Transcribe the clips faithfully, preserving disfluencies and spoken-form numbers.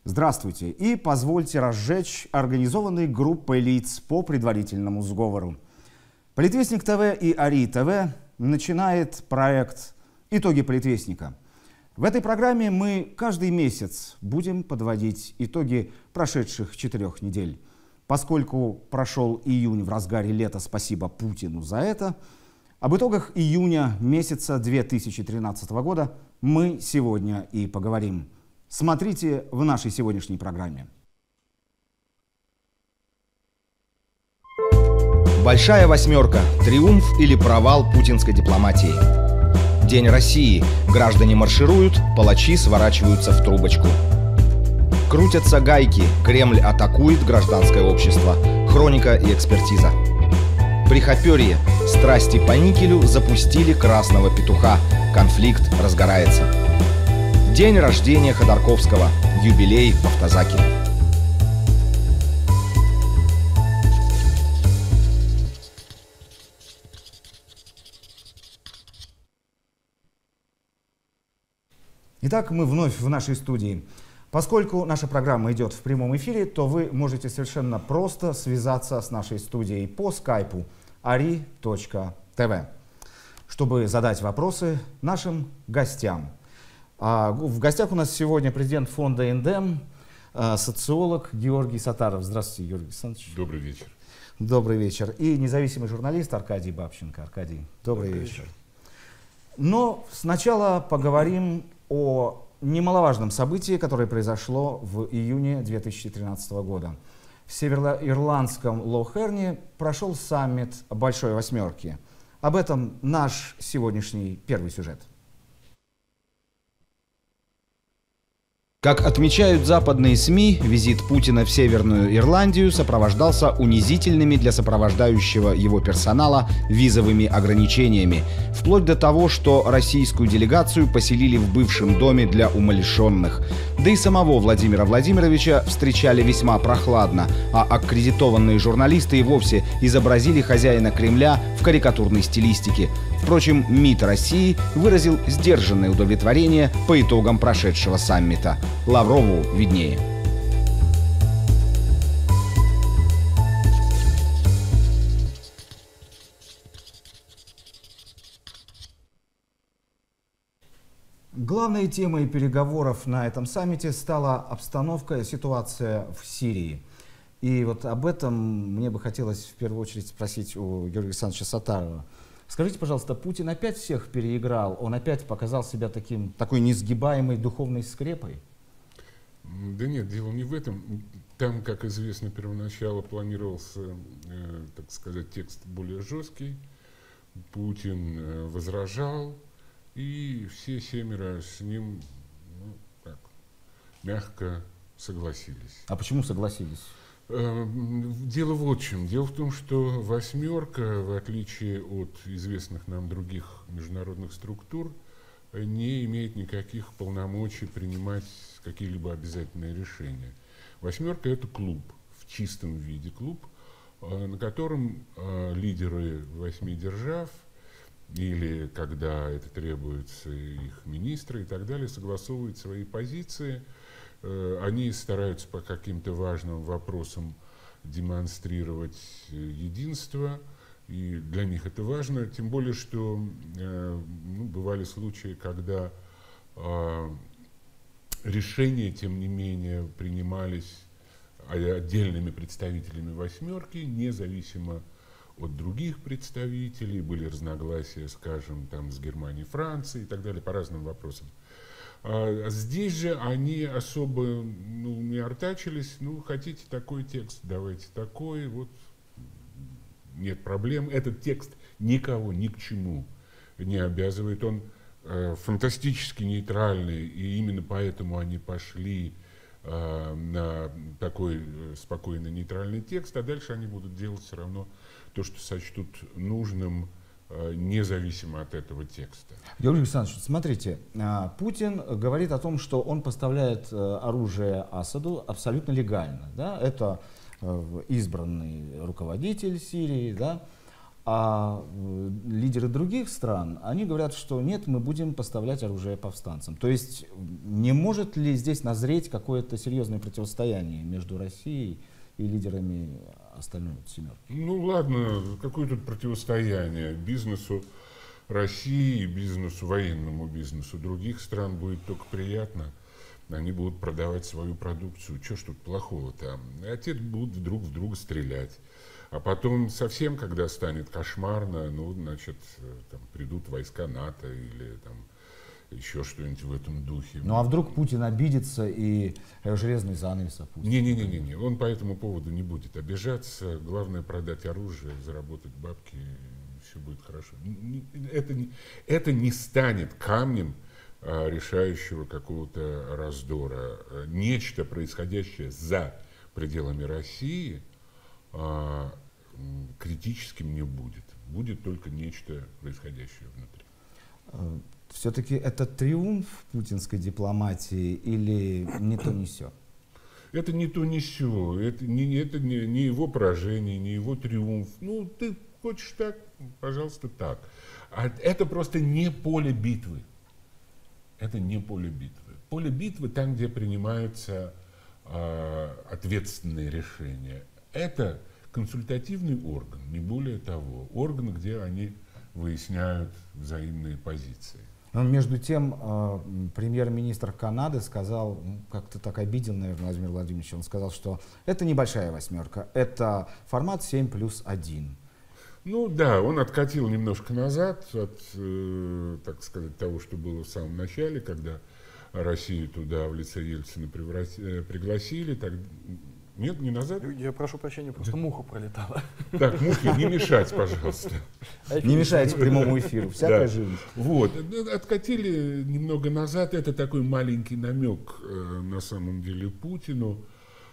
Здравствуйте и позвольте разжечь организованной группой лиц по предварительному сговору. Политвестник ТВ и АРИ ТВ начинает проект «Итоги Политвестника». В этой программе мы каждый месяц будем подводить итоги прошедших четырех недель. Поскольку прошел июнь в разгаре лета, спасибо Путину за это, об итогах июня месяца две тысячи тринадцатого года мы сегодня и поговорим. Смотрите в нашей сегодняшней программе. Большая восьмерка. Триумф или провал путинской дипломатии. День России. Граждане маршируют, палачи сворачиваются в трубочку. Крутятся гайки. Кремль атакует гражданское общество. Хроника и экспертиза. Прихоперье. Страсти по никелю запустили красного петуха. Конфликт разгорается. День рождения Ходорковского. Юбилей в Автозаке. Итак, мы вновь в нашей студии. Поскольку наша программа идет в прямом эфире, то вы можете совершенно просто связаться с нашей студией по скайпу ари точка тв, чтобы задать вопросы нашим гостям. В гостях у нас сегодня президент фонда «Эндем», социолог Георгий Саттаров. Здравствуйте, Георгий Александрович. Добрый вечер. Добрый вечер. И независимый журналист Аркадий Бабченко. Аркадий, добрый, добрый вечер. вечер. Но сначала поговорим о немаловажном событии, которое произошло в июне две тысячи тринадцатого года. В североирландском Лоу-Херне прошел саммит Большой Восьмерки. Об этом наш сегодняшний первый сюжет. Как отмечают западные СМИ, визит Путина в Северную Ирландию сопровождался унизительными для сопровождающего его персонала визовыми ограничениями, вплоть до того, что российскую делегацию поселили в бывшем доме для умалишенных. Да и самого Владимира Владимировича встречали весьма прохладно, а аккредитованные журналисты и вовсе изобразили хозяина Кремля в карикатурной стилистике. Впрочем, МИД России выразил сдержанное удовлетворение по итогам прошедшего саммита. Лаврову виднее. Главной темой переговоров на этом саммите стала обстановка, ситуация в Сирии. И вот об этом мне бы хотелось в первую очередь спросить у Георгия Александровича Саттарова. Скажите, пожалуйста, Путин опять всех переиграл? Он опять показал себя таким, такой несгибаемой духовной скрепой? Да нет, дело не в этом. Там, как известно, первоначально планировался, э, так сказать, текст более жесткий. Путин э, возражал, и все семеро с ним, ну, так, мягко согласились. А почему согласились? Дело вот в чем. Дело в том, что «восьмерка», в отличие от известных нам других международных структур, не имеет никаких полномочий принимать какие-либо обязательные решения. «Восьмерка» — это клуб, в чистом виде клуб, на котором лидеры восьми держав, или, когда это требуется, их министры и так далее, согласовывают свои позиции. Они стараются по каким-то важным вопросам демонстрировать единство, и для них это важно, тем более, что ну, бывали случаи, когда решения, тем не менее, принимались отдельными представителями «восьмерки», независимо от других представителей, были разногласия, скажем, там, с Германией, Францией и так далее, по разным вопросам. А здесь же они особо ну, не артачились. Ну, хотите такой текст, давайте такой. Вот нет проблем. Этот текст никого ни к чему не обязывает. Он э, фантастически нейтральный, и именно поэтому они пошли э, на такой спокойно нейтральный текст, а дальше они будут делать все равно то, что сочтут нужным, независимо от этого текста. Георгий Александрович, смотрите, Путин говорит о том, что он поставляет оружие Асаду абсолютно легально. Да? Это избранный руководитель Сирии. Да? А э, лидеры других стран, они говорят, что нет, мы будем поставлять оружие повстанцам. То есть не может ли здесь назреть какое-то серьезное противостояние между Россией и лидерами остальной семерки? Ну ладно, какое тут противостояние бизнесу России и бизнесу, военному бизнесу других стран будет только приятно. Они будут продавать свою продукцию. Что ж тут плохого-то? А те будут вдруг в друга стрелять. А потом совсем, когда станет кошмарно, ну, значит, там, придут войска НАТО или там еще что-нибудь в этом духе. Ну а вдруг Путин обидится и железный занавес опустит? Не-не-не, он по этому поводу не будет обижаться. Главное продать оружие, заработать бабки, и все будет хорошо. Это не, это не станет камнем а, решающего какого-то раздора. Нечто, происходящее за пределами России, а, критическим не будет. Будет только нечто происходящее внутри. Все-таки это триумф путинской дипломатии или не то не сё? Это не то не сё. Это не, это не, не его поражение, не его триумф. Ну, ты хочешь так, пожалуйста, так. А это просто не поле битвы. Это не поле битвы. Поле битвы там, где принимаются а, ответственные решения. Это консультативный орган, не более того. Орган, где они выясняют взаимные позиции. Но между тем, э, премьер-министр Канады сказал, ну, как-то так обидел, наверное, Владимир Владимирович, он сказал, что это небольшая восьмерка, это формат семь плюс один. Ну да, он откатил немножко назад от, э, так сказать, того, что было в самом начале, когда Россию туда в лице Ельцина преврати, пригласили. Так, нет, не назад? Я прошу прощения, просто да. муха пролетала. Так, мухи, не мешать, пожалуйста. Не мешайте прямому эфиру, всякая живность. Вот, откатили немного назад. Это такой маленький намек э, на самом деле Путину,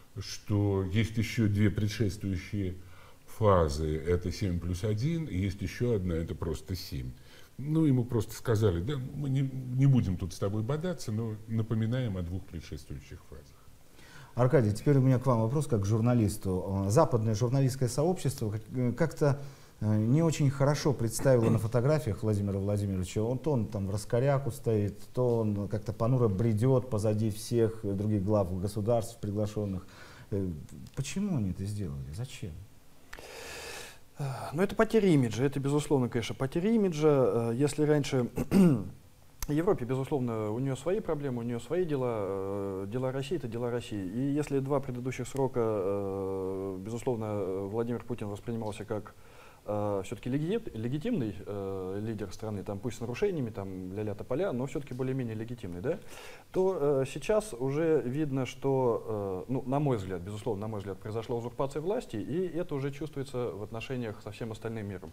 что есть еще две предшествующие фазы. Это семь плюс один, и есть еще одна, это просто семь. Ну, ему просто сказали, да, мы не, не будем тут с тобой бодаться, но напоминаем о двух предшествующих фазах. Аркадий, теперь у меня к вам вопрос как к журналисту. Западное журналистское сообщество как-то не очень хорошо представило на фотографиях Владимира Владимировича. Он то он там в раскоряку стоит, то он как-то понуро бредет позади всех других глав государств приглашенных. Почему они это сделали? Зачем? Ну, это потеря имиджа. Это, безусловно, конечно, потеря имиджа. Если раньше в Европе, безусловно, у нее свои проблемы, у нее свои дела. Дела России — это дела России. И если два предыдущих срока, безусловно, Владимир Путин воспринимался как все-таки легитимный лидер страны, там, пусть с нарушениями, там, ля-ля тополя, но все-таки более-менее легитимный, да, то сейчас уже видно, что, ну, на мой взгляд, безусловно, на мой взгляд, произошла узурпация власти, и это уже чувствуется в отношениях со всем остальным миром.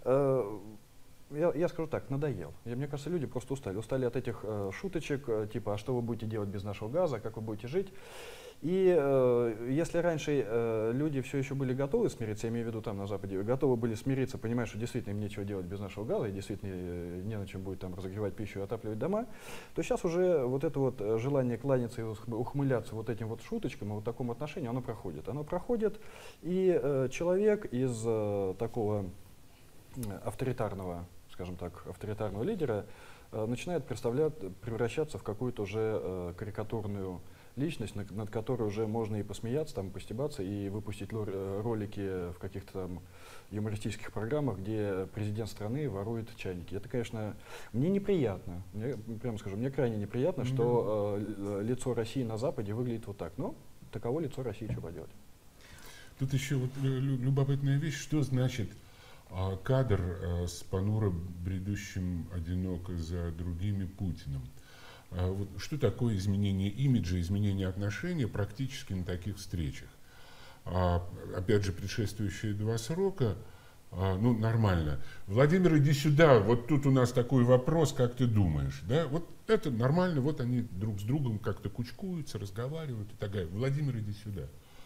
Я, я скажу так, надоел. Я, мне кажется, люди просто устали. Устали от этих э, шуточек, э, типа, а что вы будете делать без нашего газа, как вы будете жить. И э, если раньше э, люди все еще были готовы смириться, я имею в виду там на Западе, готовы были смириться, понимая, что действительно им нечего делать без нашего газа, и действительно э, не на чем будет там разогревать пищу и отапливать дома, то сейчас уже вот это вот желание кланяться и ухмыляться вот этим вот шуточкам, и вот такому отношению, оно проходит. Оно проходит, и э, человек из э, такого авторитарного, скажем так, авторитарного лидера э, начинает превращаться в какую-то уже э, карикатурную личность, над, над которой уже можно и посмеяться, там, постебаться, и выпустить ролики в каких-то там юмористических программах, где президент страны ворует чайники. Это, конечно, мне неприятно, мне, прямо скажу, мне крайне неприятно, mm-hmm. что э, лицо России на Западе выглядит вот так. Но таково лицо России, что поделать. Тут еще вот любопытная вещь, что значит а, кадр а, с понуро бредущим одиноко за другими Путиным. А, вот, что такое изменение имиджа, изменение отношения практически на таких встречах? А, опять же, предшествующие два срока, а, ну, нормально. Владимир, иди сюда, вот тут у нас такой вопрос, как ты думаешь? Да? Вот это нормально, вот они друг с другом как-то кучкуются, разговаривают и так далее. Владимир, иди сюда.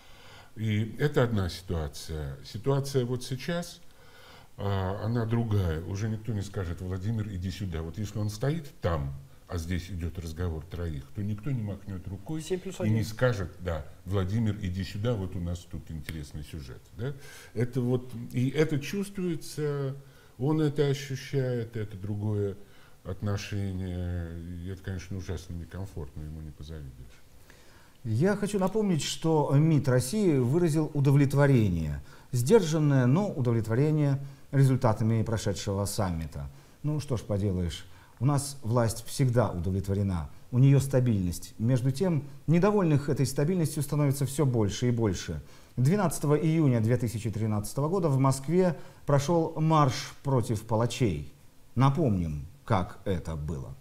И это одна ситуация. Ситуация вот сейчас, а, она другая. Уже никто не скажет: Владимир, иди сюда. Вот если он стоит там, а здесь идет разговор троих, то никто не махнет рукой и один. не скажет, да, Владимир, иди сюда, вот у нас тут интересный сюжет. Да? Это вот, и это чувствуется, он это ощущает, это другое отношение. И это, конечно, ужасно некомфортно, ему не позавидуешь. Я хочу напомнить, что МИД России выразил удовлетворение, сдержанное, но удовлетворение результатами прошедшего саммита. Ну что ж поделаешь, у нас власть всегда удовлетворена, у нее стабильность. Между тем, недовольных этой стабильностью становится все больше и больше. двенадцатого июня две тысячи тринадцатого года в Москве прошел марш против палачей. Напомним, как это было.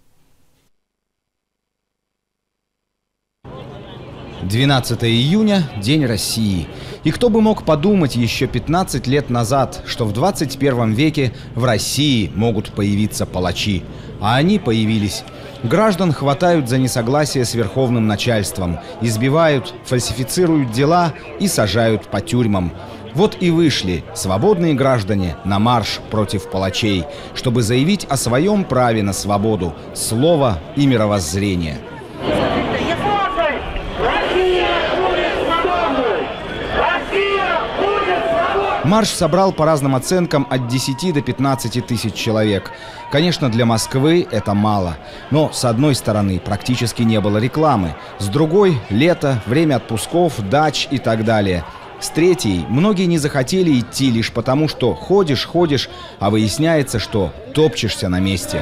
двенадцатого июня – День России. И кто бы мог подумать еще пятнадцать лет назад, что в двадцать первом веке в России могут появиться палачи. А они появились. Граждан хватают за несогласие с верховным начальством, избивают, фальсифицируют дела и сажают по тюрьмам. Вот и вышли свободные граждане на марш против палачей, чтобы заявить о своем праве на свободу, слова и мировоззрение. Марш собрал по разным оценкам от десяти до пятнадцати тысяч человек. Конечно, для Москвы это мало. Но, с одной стороны, практически не было рекламы. С другой – лето, время отпусков, дач и так далее. С третьей – многие не захотели идти лишь потому, что ходишь, ходишь, а выясняется, что топчешься на месте.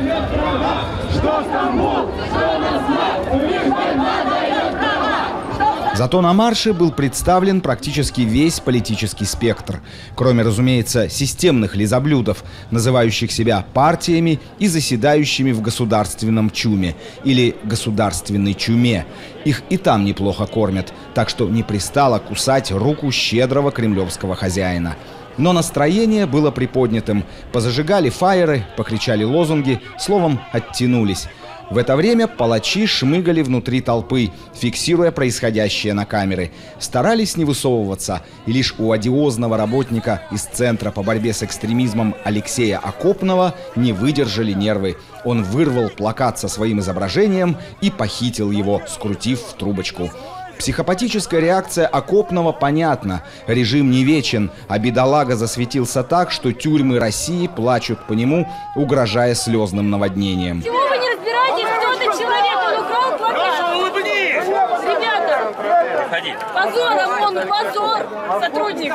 Зато на марше был представлен практически весь политический спектр, кроме, разумеется, системных лизоблюдов, называющих себя партиями и заседающими в государственном чуме или государственной чуме. Их и там неплохо кормят, так что не пристало кусать руку щедрого кремлевского хозяина. Но настроение было приподнятым. Позажигали фаеры, покричали лозунги, словом, оттянулись. В это время палачи шмыгали внутри толпы, фиксируя происходящее на камеры. Старались не высовываться, и лишь у одиозного работника из Центра по борьбе с экстремизмом Алексея Окопного не выдержали нервы. Он вырвал плакат со своим изображением и похитил его, скрутив в трубочку. Психопатическая реакция Окопного понятна. Режим не вечен, а бедолага засветился так, что тюрьмы России плачут по нему, угрожая слезным наводнением. Почему вы не разбираетесь, кто этот человек? Он украл плакат. Улыбнись! Ребята! Приходи. Позор, ОМОН, позор! Сотрудник.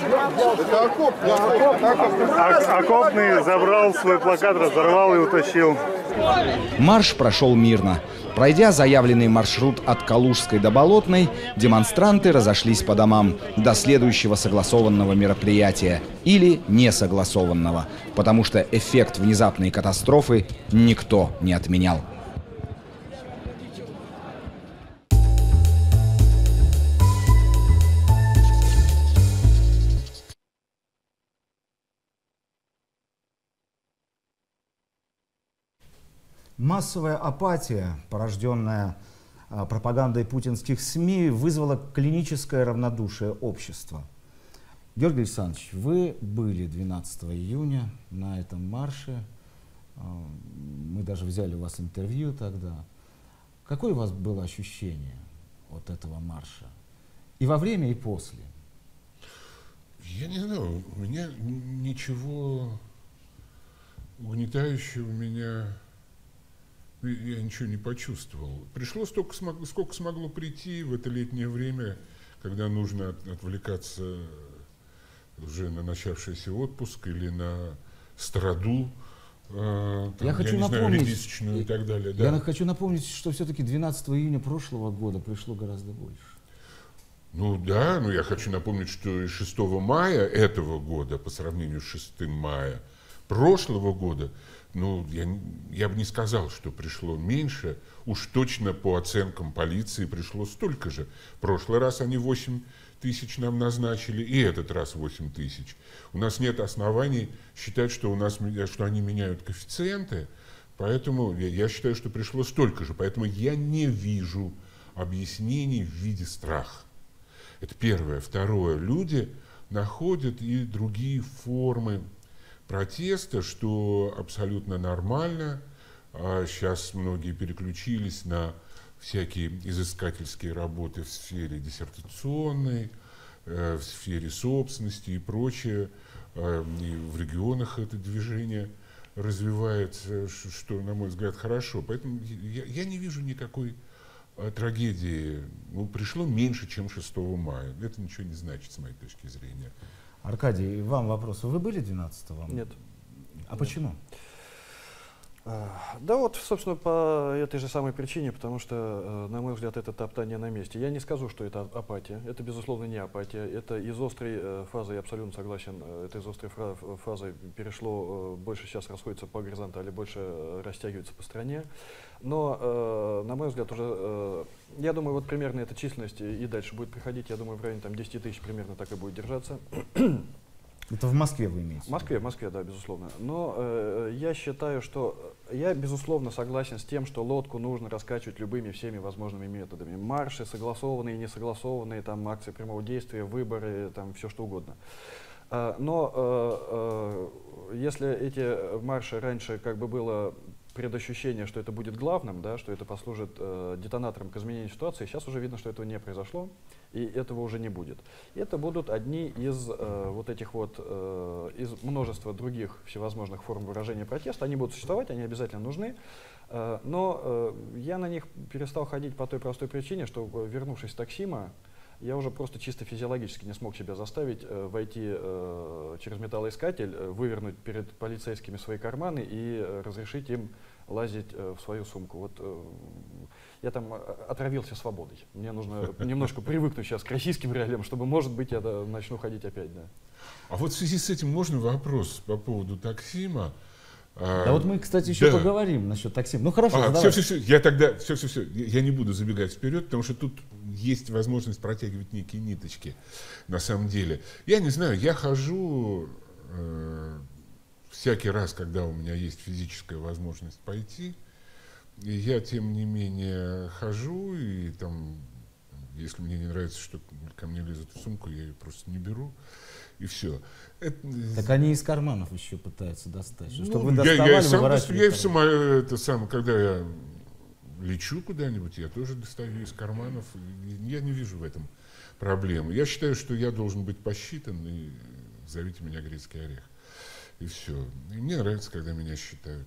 Окопный забрал свой плакат, разорвал и утащил. Марш прошел мирно. Пройдя заявленный маршрут от Калужской до Болотной, демонстранты разошлись по домам до следующего согласованного мероприятия или несогласованного, потому что эффект внезапной катастрофы никто не отменял. Массовая апатия, порожденная а, пропагандой путинских СМИ, вызвала клиническое равнодушие общества. Георгий Александрович, вы были двенадцатого июня на этом марше. А, мы даже взяли у вас интервью тогда. Какое у вас было ощущение от этого марша? И во время, и после? Я не знаю, у меня ничего угнетающего меня... Я ничего не почувствовал. Пришло столько, сколько смогло прийти в это летнее время, когда нужно от, отвлекаться уже на начавшийся отпуск или на страду, э, там, я, я хочу не напомнить, знаю, редисочную и так далее. Я да. хочу напомнить, что все-таки двенадцатого июня прошлого года пришло гораздо больше. Ну да, но я хочу напомнить, что и шестого мая этого года, по сравнению с шестым мая прошлого года, ну, я, я бы не сказал, что пришло меньше, уж точно по оценкам полиции пришло столько же. В прошлый раз они восемь тысяч нам назначили, и этот раз восемь тысяч. У нас нет оснований считать, что, у нас, что они меняют коэффициенты, поэтому я, я считаю, что пришло столько же. Поэтому я не вижу объяснений в виде страха. Это первое. Второе. Люди находят и другие формы протеста, что абсолютно нормально. А сейчас многие переключились на всякие изыскательские работы в сфере диссертационной, в сфере собственности и прочее. И в регионах это движение развивается, что, на мой взгляд, хорошо. Поэтому я, я не вижу никакой трагедии. Ну, пришло меньше, чем шестого мая. Это ничего не значит, с моей точки зрения. Аркадий, вам вопрос. Вы были двенадцатого? Нет. А Нет. почему? Да вот, собственно, по этой же самой причине, потому что, на мой взгляд, это топтание на месте. Я не скажу, что это апатия. Это, безусловно, не апатия. Это из острой фазы, я абсолютно согласен, это из острой фазы перешло, больше сейчас расходится по горизонтали, больше растягивается по стране. Но, на мой взгляд, уже, я думаю, вот примерно эта численность и дальше будет приходить. Я думаю, в районе там, десяти тысяч примерно так и будет держаться. Это в Москве вы имеете? В Москве, в Москве, да, безусловно. Но э, я считаю, что я, безусловно, согласен с тем, что лодку нужно раскачивать любыми всеми возможными методами. Марши, согласованные, несогласованные, там, акции прямого действия, выборы, там, все что угодно. А, но э, э, если эти марши раньше как бы было предощущение, что это будет главным, да, что это послужит э, детонатором к изменению ситуации, сейчас уже видно, что этого не произошло, и этого уже не будет. Это будут одни из э, вот этих вот, э, из множества других всевозможных форм выражения протеста. Они будут существовать, они обязательно нужны, э, но э, я на них перестал ходить по той простой причине, что, вернувшись с Таксима, я уже просто чисто физиологически не смог себя заставить э, войти э, через металлоискатель, э, вывернуть перед полицейскими свои карманы и э, разрешить им лазить э, в свою сумку. Вот, э, я там отравился свободой. Мне нужно немножко привыкнуть сейчас к российским реалиям, чтобы, может быть, я да, начну ходить опять. Да. А вот в связи с этим можно вопрос по поводу Таксима? Да вот мы, кстати, еще да. поговорим насчет Таксима. Ну хорошо, а, все, все, все. Я тогда, все, все, все. Я не буду забегать вперед, потому что тут есть возможность протягивать некие ниточки. На самом деле, я не знаю, я хожу э, всякий раз, когда у меня есть физическая возможность пойти, и я тем не менее хожу и там, если мне не нравится, что ко мне лезут в сумку, я ее просто не беру. И все. Это... Так они из карманов еще пытаются достать. Ну, чтобы вы доставали, я, я, сам, я сама, это сам, когда я лечу куда-нибудь, я тоже достаю из карманов. Я не вижу в этом проблемы. Я считаю, что я должен быть посчитан, и зовите меня грецкий орех. И все. И мне нравится, когда меня считают.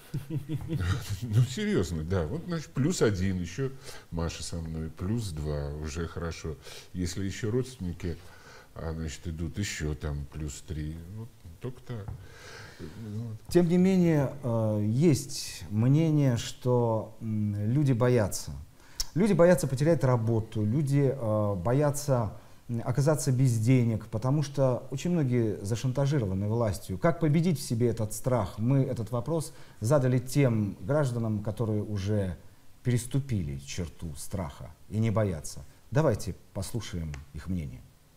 Ну, серьезно, да. Вот, значит, плюс один, еще Маша со мной, плюс два, уже хорошо. Если еще родственники, а, значит, идут еще там плюс три, вот только так. Тем не менее, есть мнение, что люди боятся. Люди боятся потерять работу, люди боятся оказаться без денег, потому что очень многие зашантажированы властью. Как победить в себе этот страх? Мы этот вопрос задали тем гражданам, которые уже переступили черту страха и не боятся. Давайте послушаем их мнение.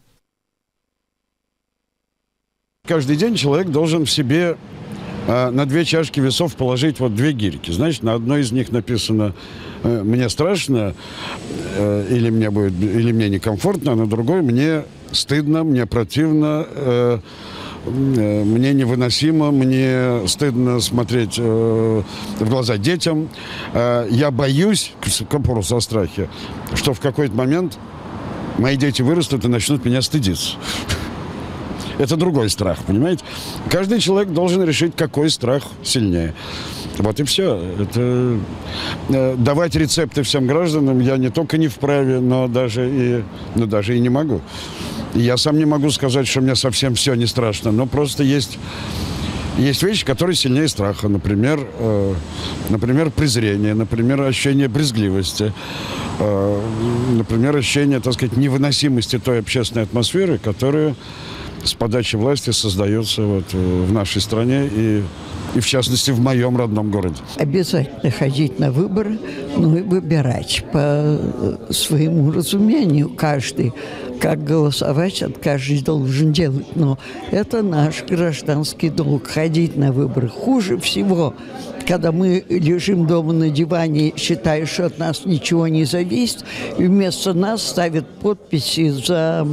Каждый день человек должен в себе э, на две чашки весов положить вот две гирьки. Значит, на одной из них написано э, «мне страшно» э, или, мне будет, или «мне некомфортно», а на другой «мне стыдно», «мне противно», э, э, «мне невыносимо», «мне стыдно смотреть э, в глаза детям». Э, я боюсь, к вопросу о страхе, что в какой-то момент мои дети вырастут и начнут меня стыдиться. Это другой страх, понимаете? Каждый человек должен решить, какой страх сильнее. Вот и все. Это, э, давать рецепты всем гражданам я не только не вправе, но даже и, но даже и не могу. И я сам не могу сказать, что мне совсем все не страшно, но просто есть, есть вещи, которые сильнее страха. Например, э, например, презрение, например, ощущение брезгливости, э, например, ощущение, так сказать, невыносимости той общественной атмосферы, которая с подачи власти создается вот в нашей стране и, и, в частности, в моем родном городе. Обязательно ходить на выборы, ну и выбирать по своему разумению каждый. Как голосовать, от каждый должен делать. Но это наш гражданский долг – ходить на выборы. Хуже всего, когда мы лежим дома на диване, считая, что от нас ничего не зависит, и вместо нас ставят подписи за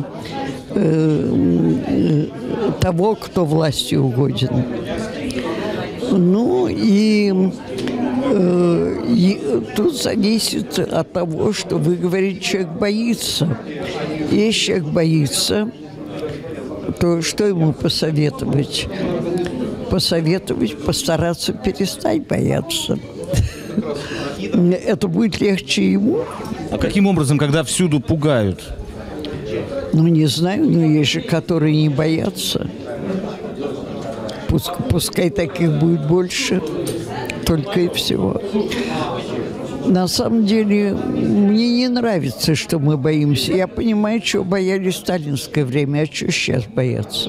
э, того, кто власти угоден. Ну и Э, и тут зависит от того, что вы говорите, человек боится. Если человек боится, то что ему посоветовать? Посоветовать постараться перестать бояться. Это будет легче ему. А каким образом, когда всюду пугают? Ну, не знаю, но есть же, которые не боятся. Пускай, пускай таких будет больше, только и всего. На самом деле, мне не нравится, что мы боимся. Я понимаю, чего боялись в сталинское время, а что сейчас боятся.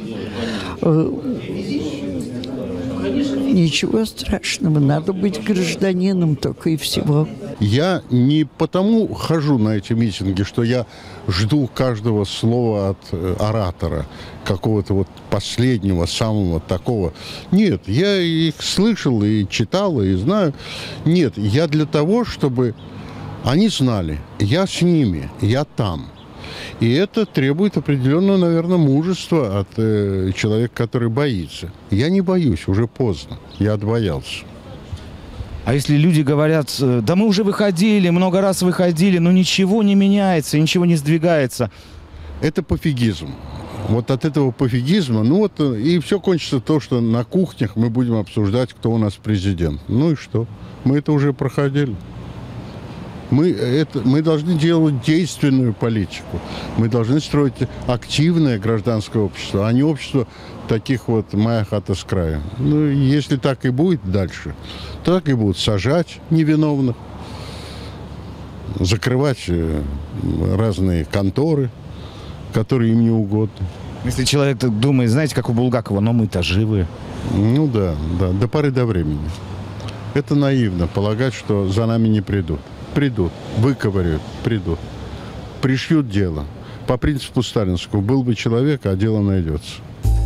Ничего страшного, надо быть гражданином только и всего. Я не потому хожу на эти митинги, что я жду каждого слова от э, оратора, какого-то вот последнего, самого такого. Нет, я их слышал и читал, и знаю. Нет, я для того, чтобы они знали, я с ними, я там. И это требует определенного, наверное, мужества от э, человека, который боится. Я не боюсь, уже поздно, я отбоялся. А если люди говорят, да мы уже выходили, много раз выходили, но ничего не меняется, ничего не сдвигается. Это пофигизм. Вот от этого пофигизма, ну вот и все кончится то, что на кухнях мы будем обсуждать, кто у нас президент. Ну и что? Мы это уже проходили. Мы, это, мы должны делать действенную политику. Мы должны строить активное гражданское общество, а не общество таких вот «моя хата с краю». Ну, если так и будет дальше, то так и будут сажать невиновных, закрывать разные конторы, которые им не угодны. Если человек думает, знаете, как у Булгакова, но мы-то живы. Ну да, да, до поры до времени. Это наивно полагать, что за нами не придут. Придут, выковыряют, придут. Пришьют дело. По принципу сталинского, был бы человек, а дело найдется.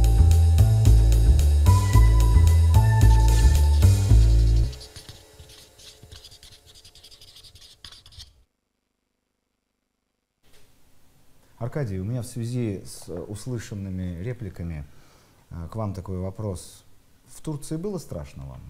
Аркадий, у меня в связи с услышанными репликами к вам такой вопрос. В Турции было страшно вам?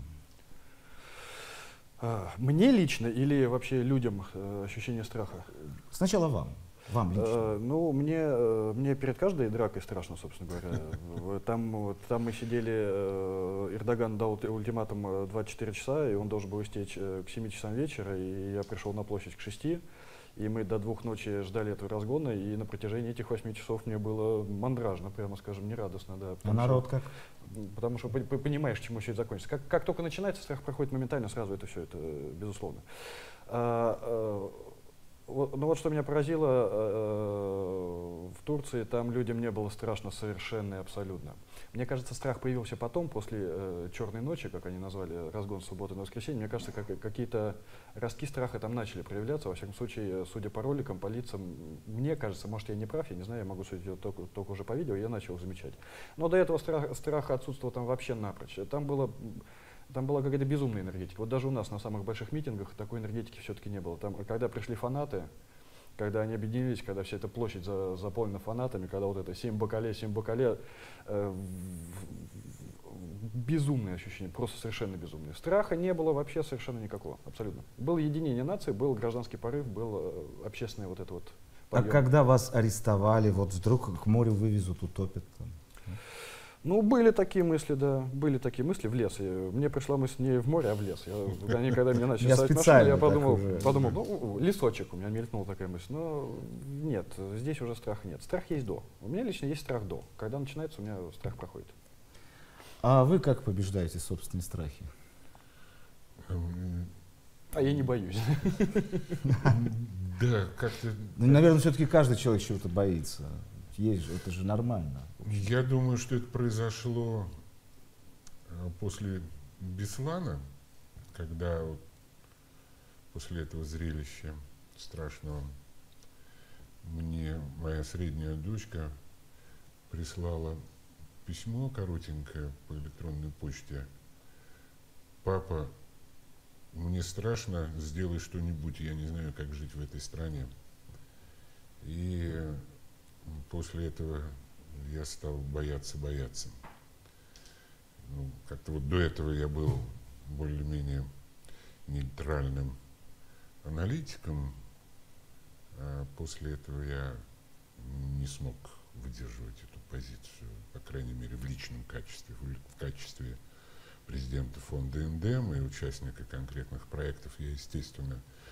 Мне лично или вообще людям ощущение страха? Сначала вам. Вам лично. Uh, ну, мне, uh, мне перед каждой дракой страшно, собственно говоря. Там, вот, там мы сидели, uh, Эрдоган дал ультиматум двадцать четыре часа, и он должен был истечь uh, к семи часам вечера, и я пришел на площадь к шести, и мы до двух ночи ждали этого разгона, и на протяжении этих восьми часов мне было мандражно, прямо скажем, нерадостно. Да, а народ что, как? Потому что ты понимаешь, чему все это закончится. Как, как только начинается, страх проходит моментально, сразу это все, это безусловно. Uh, uh, Вот, ну вот что меня поразило, э, в Турции там людям не было страшно совершенно и абсолютно. Мне кажется, страх появился потом, после э, «Черной ночи», как они назвали, разгон субботы на воскресенье. Мне кажется, как, какие-то ростки страха там начали проявляться. Во всяком случае, судя по роликам, по лицам, мне кажется, может, я не прав, я не знаю, я могу судить только, только уже по видео, я начал их замечать. Но до этого страх, страха отсутствовал там вообще напрочь. Там было... Там была какая-то безумная энергетика. Вот даже у нас на самых больших митингах такой энергетики все-таки не было. Там, когда пришли фанаты, когда они объединились, когда вся эта площадь за, заполнена фанатами, когда вот это «семь бокале, семь бокале», э, безумное ощущение, просто совершенно безумное. Страха не было вообще совершенно никакого, абсолютно. Было единение нации, был гражданский порыв, был э, общественный вот это вот подъем. А когда вас арестовали, вот вдруг к морю вывезут, утопят там? Ну, были такие мысли, да, были такие мысли в лес. И мне пришла мысль не в море, а в лес. Я, они, когда меня начали ставить машину, я подумал, уже, подумал да. ну, лесочек, у меня мелькнула такая мысль. Но нет, здесь уже страха нет. Страх есть до. У меня лично есть страх до. Когда начинается, у меня страх проходит. А вы как побеждаете собственные страхи? А я не боюсь. Да, как-то... Наверное, все-таки каждый человек чего-то боится. Есть же, это же нормально. Я думаю, что это произошло после Беслана, когда вот после этого зрелища страшного мне моя средняя дочка прислала письмо коротенькое по электронной почте. Папа, мне страшно, сделай что-нибудь, я не знаю, как жить в этой стране. И после этого я стал бояться, бояться. Ну, как-то вот до этого я был более-менее нейтральным аналитиком. А после этого я не смог выдерживать эту позицию, по крайней мере, в личном качестве, в качестве президента фонда «Эндем» и участника конкретных проектов. Я, естественно,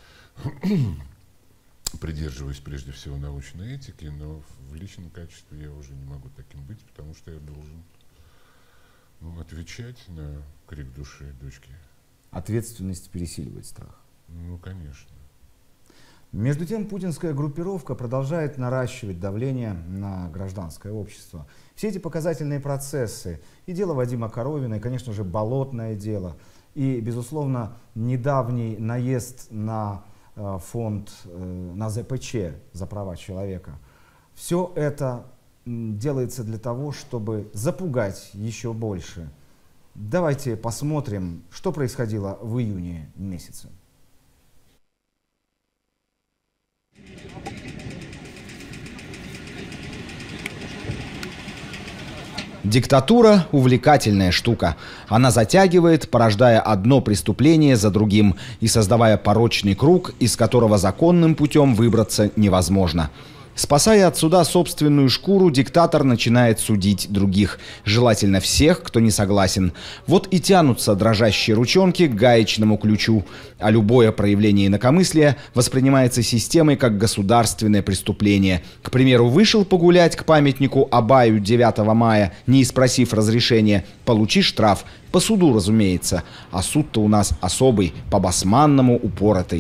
придерживаюсь прежде всего научной этики, но в личном качестве я уже не могу таким быть, потому что я должен, ну, отвечать на крик души дочки. Ответственность пересиливает страх. Ну, конечно. Между тем, путинская группировка продолжает наращивать давление на гражданское общество. Все эти показательные процессы, и дело Вадима Коровина, и, конечно же, болотное дело, и, безусловно, недавний наезд на э, фонд, э, на зэ пэ че за права человека, все это м, делается для того, чтобы запугать еще больше. Давайте посмотрим, что происходило в июне месяце. Диктатура – увлекательная штука. Она затягивает, порождая одно преступление за другим и создавая порочный круг, из которого законным путем выбраться невозможно. Спасая от суда собственную шкуру, диктатор начинает судить других, желательно всех, кто не согласен. Вот и тянутся дрожащие ручонки к гаечному ключу, а любое проявление инакомыслия воспринимается системой как государственное преступление. К примеру, вышел погулять к памятнику Абаю девятого мая, не спросив разрешения, получи штраф. По суду, разумеется. А суд-то у нас особый, по-басманному упоротый.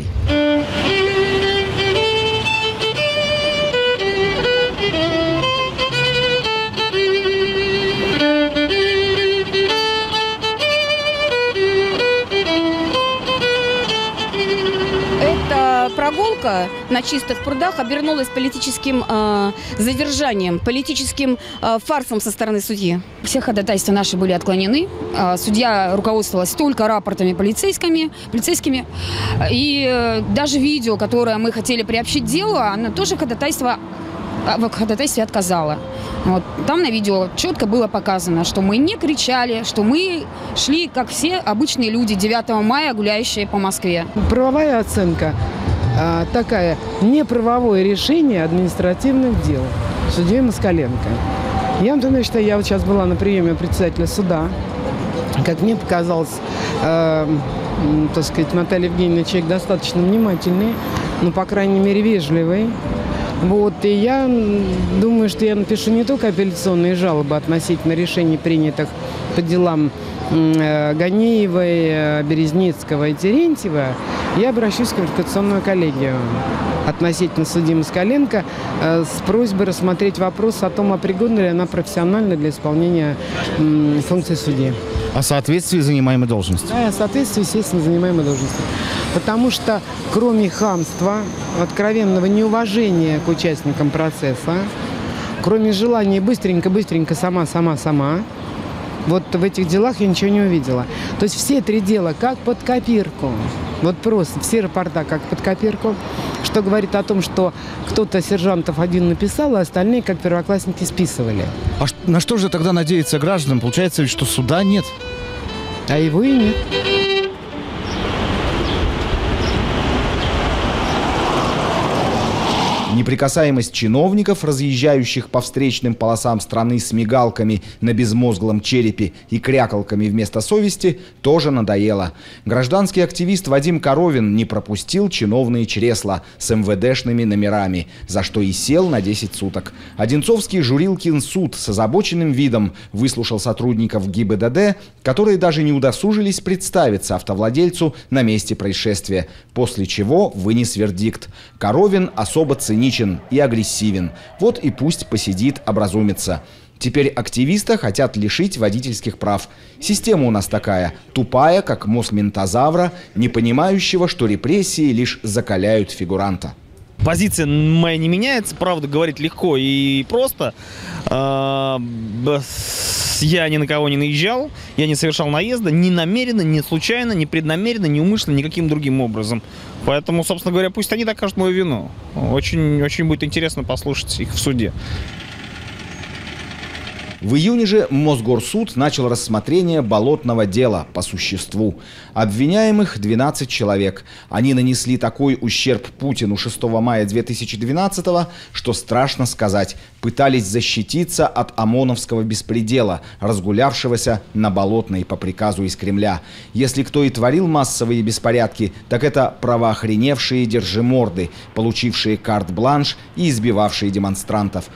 Прогулка на чистых прудах обернулась политическим э, задержанием, политическим э, фарсом со стороны судьи. Все ходатайства наши были отклонены. Э, судья руководствовалась только рапортами полицейскими, полицейскими. И э, даже видео, которое мы хотели приобщить к делу, она тоже ходатайство, в ходатайстве отказала. Вот. Там на видео четко было показано, что мы не кричали, что мы шли, как все обычные люди, девятого мая, гуляющие по Москве. Правовая оценка такая: неправовое решение административных дел судьей Москаленко. Я, например, считаю, я вот сейчас была на приеме председателя суда. Как мне показалось, э, так сказать, Наталья Евгеньевна человек достаточно внимательный, ну, по крайней мере, ведливый. Вот, и я думаю, что я напишу не только апелляционные жалобы относительно решений, принятых по делам э, Ганеевой, Березницкого и Терентьева, я обращусь в квалификационную коллегию относительно судьи Москаленко э, с просьбой рассмотреть вопрос о том, а пригодна ли она профессионально для исполнения э, функции судьи. О соответствии занимаемой должности. Да, о соответствии, естественно, занимаемой должности. Потому что кроме хамства, откровенного неуважения к участникам процесса, кроме желания быстренько-быстренько сама-сама-сама, вот в этих делах я ничего не увидела. То есть все три дела как под копирку. Вот просто все рапорта как под копирку, что говорит о том, что кто-то сержантов один написал, а остальные, как первоклассники, списывали. А на что же тогда надеяться гражданам? Получается, что суда нет. А его и нет. Неприкасаемость чиновников, разъезжающих по встречным полосам страны с мигалками на безмозглом черепе и крякалками вместо совести, тоже надоело. Гражданский активист Вадим Коровин не пропустил чиновные чресла с эм вэ дэшными номерами, за что и сел на десять суток. Одинцовский Журилкин суд с озабоченным видом выслушал сотрудников гэ и бэ дэ дэ, которые даже не удосужились представиться автовладельцу на месте происшествия, после чего вынес вердикт: Коровин особо ценитель и агрессивен. Вот и пусть посидит, образумится. Теперь активиста хотят лишить водительских прав. Система у нас такая, тупая, как мозг ментозавра, не понимающего, что репрессии лишь закаляют фигуранта. Позиция моя не меняется, правда, говорить легко и просто. Я ни на кого не наезжал, я не совершал наезда, ни намеренно, ни случайно, ни преднамеренно, ни умышленно, никаким другим образом. Поэтому, собственно говоря, пусть они докажут мою вину. Очень, очень будет интересно послушать их в суде. В июне же Мосгорсуд начал рассмотрение болотного дела по существу. Обвиняемых двенадцать человек. Они нанесли такой ущерб Путину шестого мая две тысячи двенадцатого, что страшно сказать. Пытались защититься от ОМОНовского беспредела, разгулявшегося на Болотной по приказу из Кремля. Если кто и творил массовые беспорядки, так это правоохреневшие держиморды, получившие карт-бланш и избивавшие демонстрантов.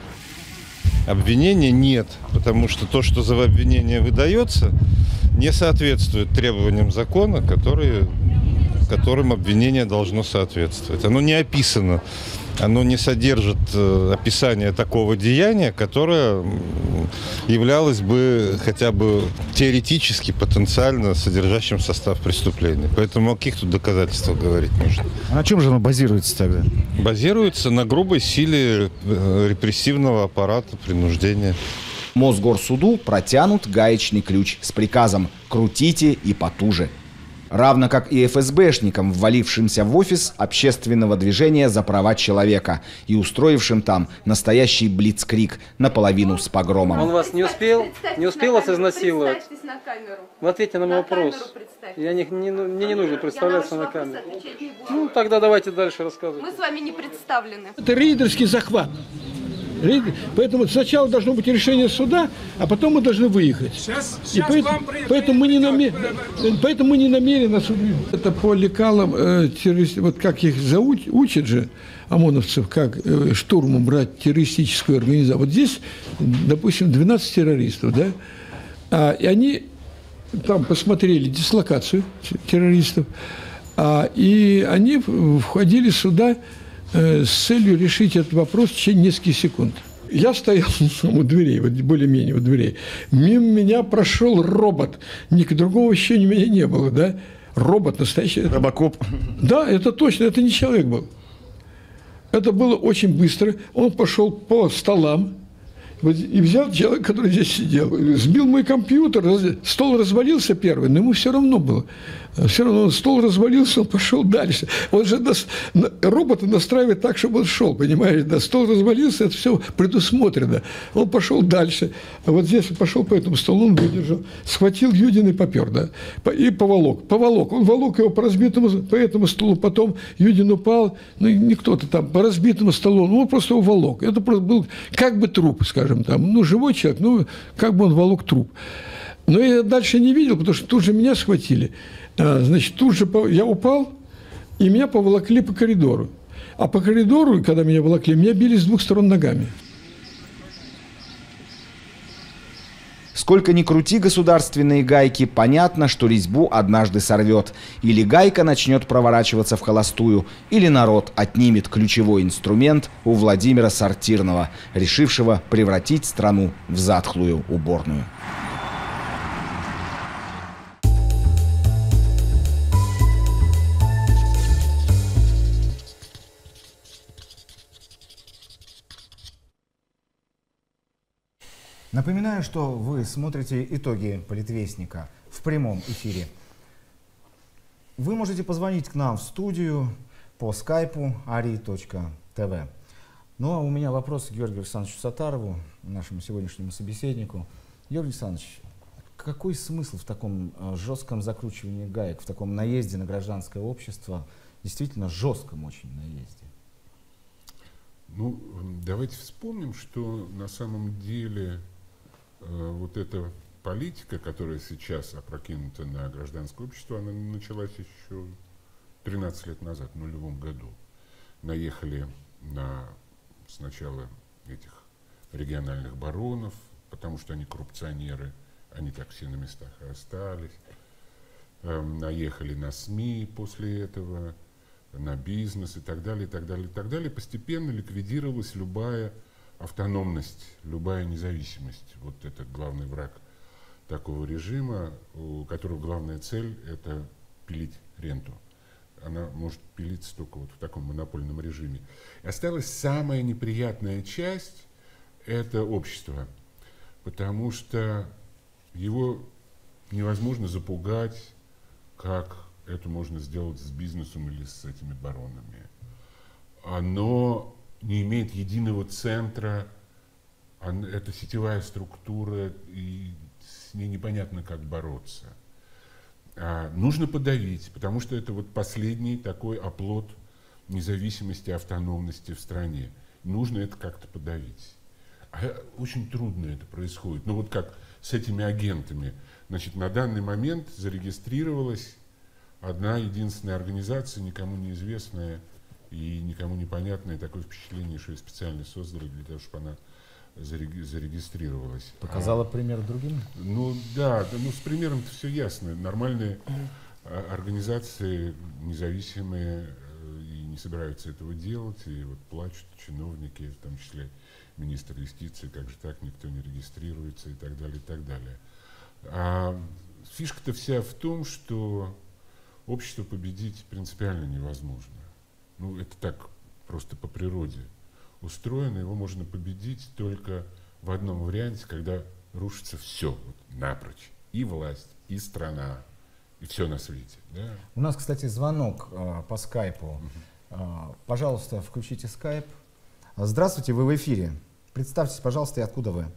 Обвинения нет, потому что то, что за обвинение выдается, не соответствует требованиям закона, которые, которым обвинение должно соответствовать. Оно не описано, оно не содержит э, описания такого деяния, которое являлось бы хотя бы теоретически, потенциально содержащим состав преступления. Поэтому о каких тут доказательствах говорить нужно? А на чем же оно базируется тогда? Базируется на грубой силе репрессивного аппарата, принуждения. Мосгорсуду протянут гаечный ключ с приказом «крутите и потуже». Равно как и эф эс бэшникам, ввалившимся в офис общественного движения за права человека и устроившим там настоящий блицкриг наполовину с погромом. Он вас не успел, не успел вас изнасиловать? Вы ответьте на мой вопрос. Я не, не, мне не нужно представляться на камеру. Ну, тогда давайте дальше рассказывать. Мы с вами не представлены. Это рейдерский захват. Поэтому сначала должно быть решение суда, а потом мы должны выехать. Сейчас, сейчас и поэтому, поэтому, мы не намер... поэтому мы не намерены осудить. Это по лекалам э, террористов, вот как их зовут, учат же ОМОНовцев, как э, штурмом брать террористическую организацию. Вот здесь, допустим, двенадцать террористов, да, а, и они там посмотрели дислокацию террористов, а, и они входили сюда с целью решить этот вопрос в течение нескольких секунд. Я стоял у дверей, вот более-менее у дверей. Мимо меня прошел робот. Никакого другого ощущения у меня не было, да? Робот настоящий. Робокоп. Да, это точно, это не человек был. Это было очень быстро. Он пошел по столам и взял человека, который здесь сидел. Сбил мой компьютер, стол развалился первый, но ему все равно было. Все равно он, стол развалился, он пошел дальше. Он же нас, робота настраивает так, чтобы он шел, понимаешь? Да? Стол развалился, это все предусмотрено. Он пошел дальше. А вот здесь он пошел по этому столу, он выдержал, схватил Юдин и попер, да? И поволок. Поволок. Он волок его по разбитому, по этому столу, потом Юдин упал, ну не кто-то там, по разбитому столу, ну он просто его волок. Это просто был как бы труп, скажем там. Ну, живой человек, ну, как бы он волок труп. Но я дальше не видел, потому что тут же меня схватили. Значит, тут же я упал, и меня поволокли по коридору. А по коридору, когда меня волокли, меня били с двух сторон ногами. Сколько ни крути государственные гайки, понятно, что резьбу однажды сорвет. Или гайка начнет проворачиваться в холостую, или народ отнимет ключевой инструмент у Владимира Сортирного, решившего превратить страну в затхлую уборную. Напоминаю, что вы смотрите итоги Политвестника в прямом эфире. Вы можете позвонить к нам в студию по скайпу ари точка тв. Ну а у меня вопрос к Георгию Александровичу Саттарову, нашему сегодняшнему собеседнику. Георгий Александрович, какой смысл в таком жестком закручивании гаек, в таком наезде на гражданское общество, действительно жестком очень наезде? Ну, давайте вспомним, что на самом деле э, вот эта политика, которая сейчас опрокинута на гражданское общество, она началась еще тринадцать лет назад, в нулевом году. Наехали на сначала этих региональных баронов, потому что они коррупционеры, они так все на местах и остались. Э, наехали на СМИ после этого, на бизнес и так далее, и так далее, и так далее. Постепенно ликвидировалась любая автономность, любая независимость. Вот это главный враг такого режима, у которого главная цель – это пилить ренту. Она может пилиться только вот в таком монопольном режиме. И осталась самая неприятная часть – это общество, потому что его невозможно запугать, как это можно сделать с бизнесом или с этими баронами. Оно не имеет единого центра Она, это сетевая структура, и с ней непонятно, как бороться. А, нужно подавить, потому что это вот последний такой оплот независимости, автономности в стране. Нужно это как-то подавить. А очень трудно это происходит. Ну вот как с этими агентами. Значит, на данный момент зарегистрировалась одна единственная организация, никому неизвестная и никому непонятное. Такое впечатление, что ее специально создали для того, чтобы она зарегистрировалась. Показала а, пример другим? Ну да, да, ну с примером-то все ясно. Нормальные mm. организации независимые и не собираются этого делать, и вот плачут чиновники, в том числе министр юстиции, как же так, никто не регистрируется и так далее, и так далее. А фишка-то вся в том, что общество победить принципиально невозможно. Ну, это так просто по природе устроено, его можно победить только в одном варианте, когда рушится все вот, напрочь. И власть, и страна, и все на свете. Да? У нас, кстати, звонок э, по скайпу. Угу. Э, пожалуйста, включите скайп. Здравствуйте, вы в эфире. Представьтесь, пожалуйста, и откуда вы?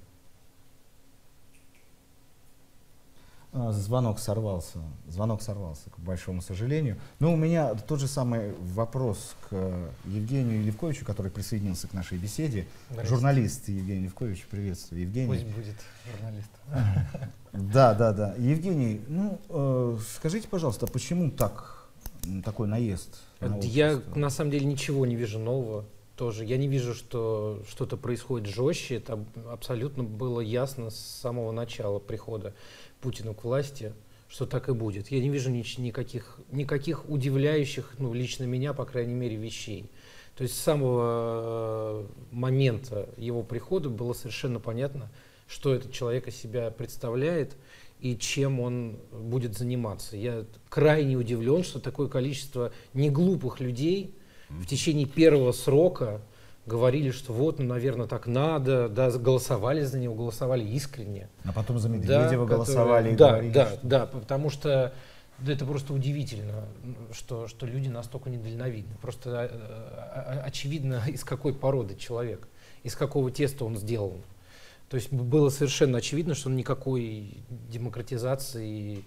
А, звонок сорвался. Звонок сорвался, к большому сожалению. Но у меня тот же самый вопрос к Евгению Левковичу, который присоединился к нашей беседе. Журналист Евгений Левкович, приветствую, Евгений. Пусть будет журналист. Да, да, да. Евгений, ну, э, скажите, пожалуйста, почему так, такой наезд? На Я, на самом деле, ничего не вижу нового. Тоже. Я не вижу, что что-то происходит жестче. Это абсолютно было ясно с самого начала прихода Путина к власти, что так и будет. Я не вижу ни, никаких, никаких удивляющих, ну, лично меня, по крайней мере, вещей. То есть с самого момента его прихода было совершенно понятно, что этот человек из себя представляет и чем он будет заниматься. Я крайне удивлен, что такое количество неглупых людей в течение первого срока говорили, что вот, ну, наверное, так надо, да, голосовали за него, голосовали искренне. А потом за Медведева да, голосовали которые, и да, говорили, да, что... да, потому что да, это просто удивительно, что, что люди настолько недальновидны. Просто а, а, очевидно, из какой породы человек, из какого теста он сделан. То есть было совершенно очевидно, что он никакой демократизации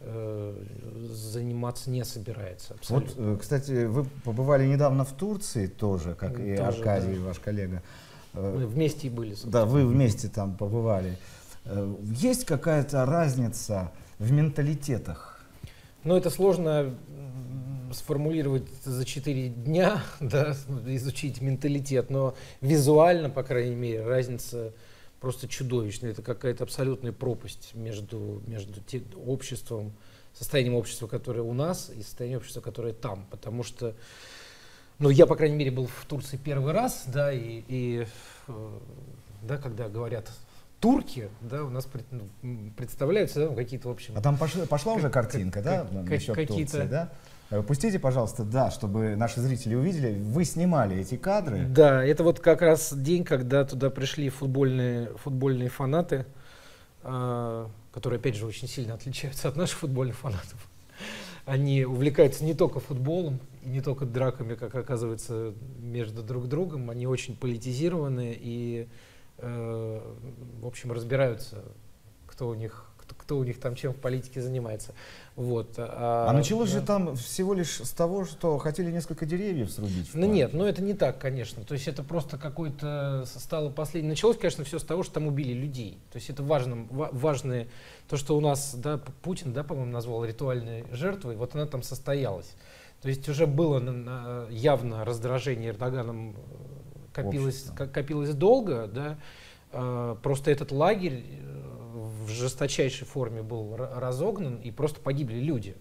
заниматься не собирается. Абсолютно. Вот, кстати, вы побывали недавно в Турции тоже, как тоже, и Аркадий, да. Ваш коллега. Мы вместе и были. Да, вы вместе там побывали. Есть какая-то разница в менталитетах? Ну, это сложно сформулировать за четыре дня, да, изучить менталитет, но визуально, по крайней мере, разница просто чудовищная. Это какая-то абсолютная пропасть между, между тем, обществом, состоянием общества, которое у нас, и состоянием общества, которое там. Потому что, ну, я, по крайней мере, был в Турции первый раз, да, и, и да, когда говорят турки, да, у нас пред, ну, представляются, да, какие-то, в общем... А там пошла, пошла уже картинка, как, да, как, насчет какие-то... Турции, да? Пустите, пожалуйста, да, чтобы наши зрители увидели. Вы снимали эти кадры. Да, это вот как раз день, когда туда пришли футбольные, футбольные фанаты, э, которые, опять же, очень сильно отличаются от наших футбольных фанатов. Они увлекаются не только футболом, и не только драками, как оказывается, между друг другом. Они очень политизированы и, э, в общем, разбираются, кто у них, кто, кто у них там чем в политике занимается. Вот. А, а началось да. же там всего лишь с того, что хотели несколько деревьев срубить. Ну нет, ну это не так, конечно. То есть это просто какой-то стало последнее. Началось, конечно, все с того, что там убили людей. То есть это важно, важное, то, что у нас, да, Путин, да, по-моему, назвал ритуальной жертвой, вот она там состоялась. То есть уже было явно раздражение Эрдоганом, копилось, копилось долго, да. Просто этот лагерь в жесточайшей форме был разогнан, и просто погибли люди.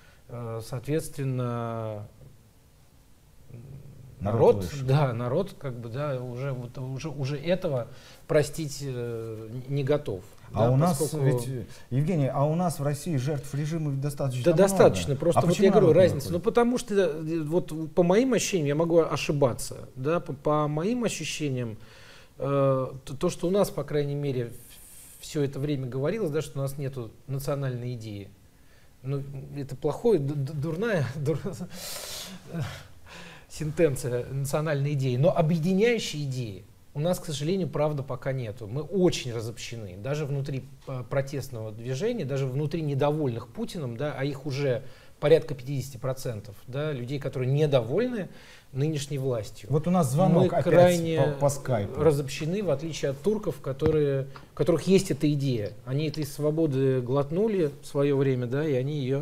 Соответственно, народ, народ да, народ как бы, да, уже, вот, уже, уже этого простить не готов. А да, у поскольку... нас ведь, Евгений, а у нас в России жертв режима достаточно Да, много. достаточно. Просто а вот я говорю, разница. Ну, потому что, вот по моим ощущениям, я могу ошибаться, да, по, по моим ощущениям, э, то, то, что у нас, по крайней мере, все это время говорилось, да, что у нас нет национальной идеи. Ну, это плохое, дурная, дур... сентенция национальной идеи, но объединяющей идеи У нас, к сожалению, правда пока нету. Мы очень разобщены. Даже внутри э, протестного движения, даже внутри недовольных Путиным, да, а их уже порядка пятидесяти процентов, да, людей, которые недовольны нынешней властью. Вот у нас звонок Мы опять крайне по, по скайпу. разобщены, в отличие от турков, которые, у которых есть эта идея. Они этой свободы глотнули в свое время, да, и они ее...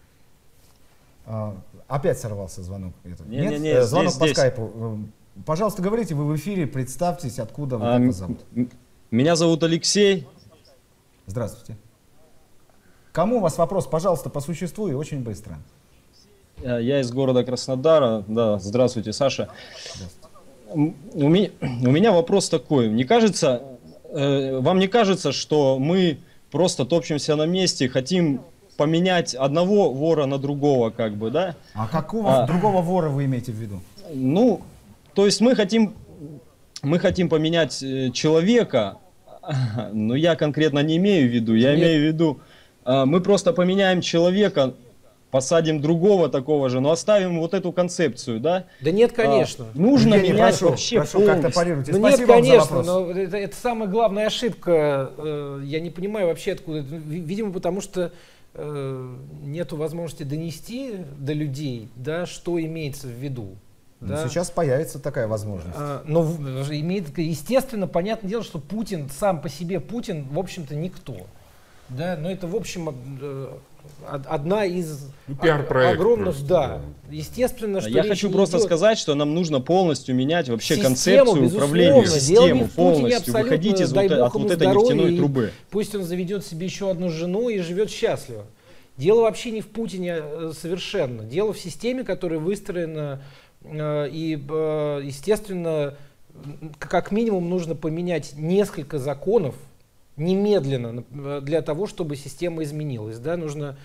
А, опять сорвался звонок. Это. Не, Нет? не, не, звонок здесь, по здесь. скайпу. Пожалуйста, говорите, вы в эфире, представьтесь, откуда вы, А, как вас зовут? Меня зовут Алексей. Здравствуйте. Кому у вас вопрос, пожалуйста, по существу и очень быстро. Я из города Краснодара. Да, здравствуйте, Саша. Здравствуйте. У меня, у меня вопрос такой. Не кажется, э, вам не кажется, что мы просто топчемся на месте, хотим поменять одного вора на другого, как бы, да? А какого а, другого вора вы имеете в виду? Ну, то есть мы хотим, мы хотим поменять человека, но я конкретно не имею в виду. Я Нет. имею в виду, мы просто поменяем человека, посадим другого такого же, но оставим вот эту концепцию, да? Да нет, конечно. А, нужно Евгений, менять прошу, вообще прошу, полностью. как-то парируйте. Ну Спасибо нет, вам за конечно, вопрос. но это, это самая главная ошибка. Я не понимаю вообще откуда. Видимо, потому что э, нету возможности донести до людей, да, что имеется в виду. Ну, да. Сейчас появится такая возможность. А, но имеет, естественно, понятное дело, что Путин сам по себе, Путин, в общем-то, никто. Да, но это, в общем, одна из ну, огромных, просто, да. Естественно, что я хочу просто идет... сказать, что нам нужно полностью менять вообще систему, концепцию управления, систему полностью, выходить из вот, от вот этой нефтяной трубы. Пусть он заведет себе еще одну жену и живет счастливо. Дело вообще не в Путине совершенно. Дело в системе, которая выстроена, и, естественно, как минимум нужно поменять несколько законов немедленно для того, чтобы система изменилась. Да, нужно...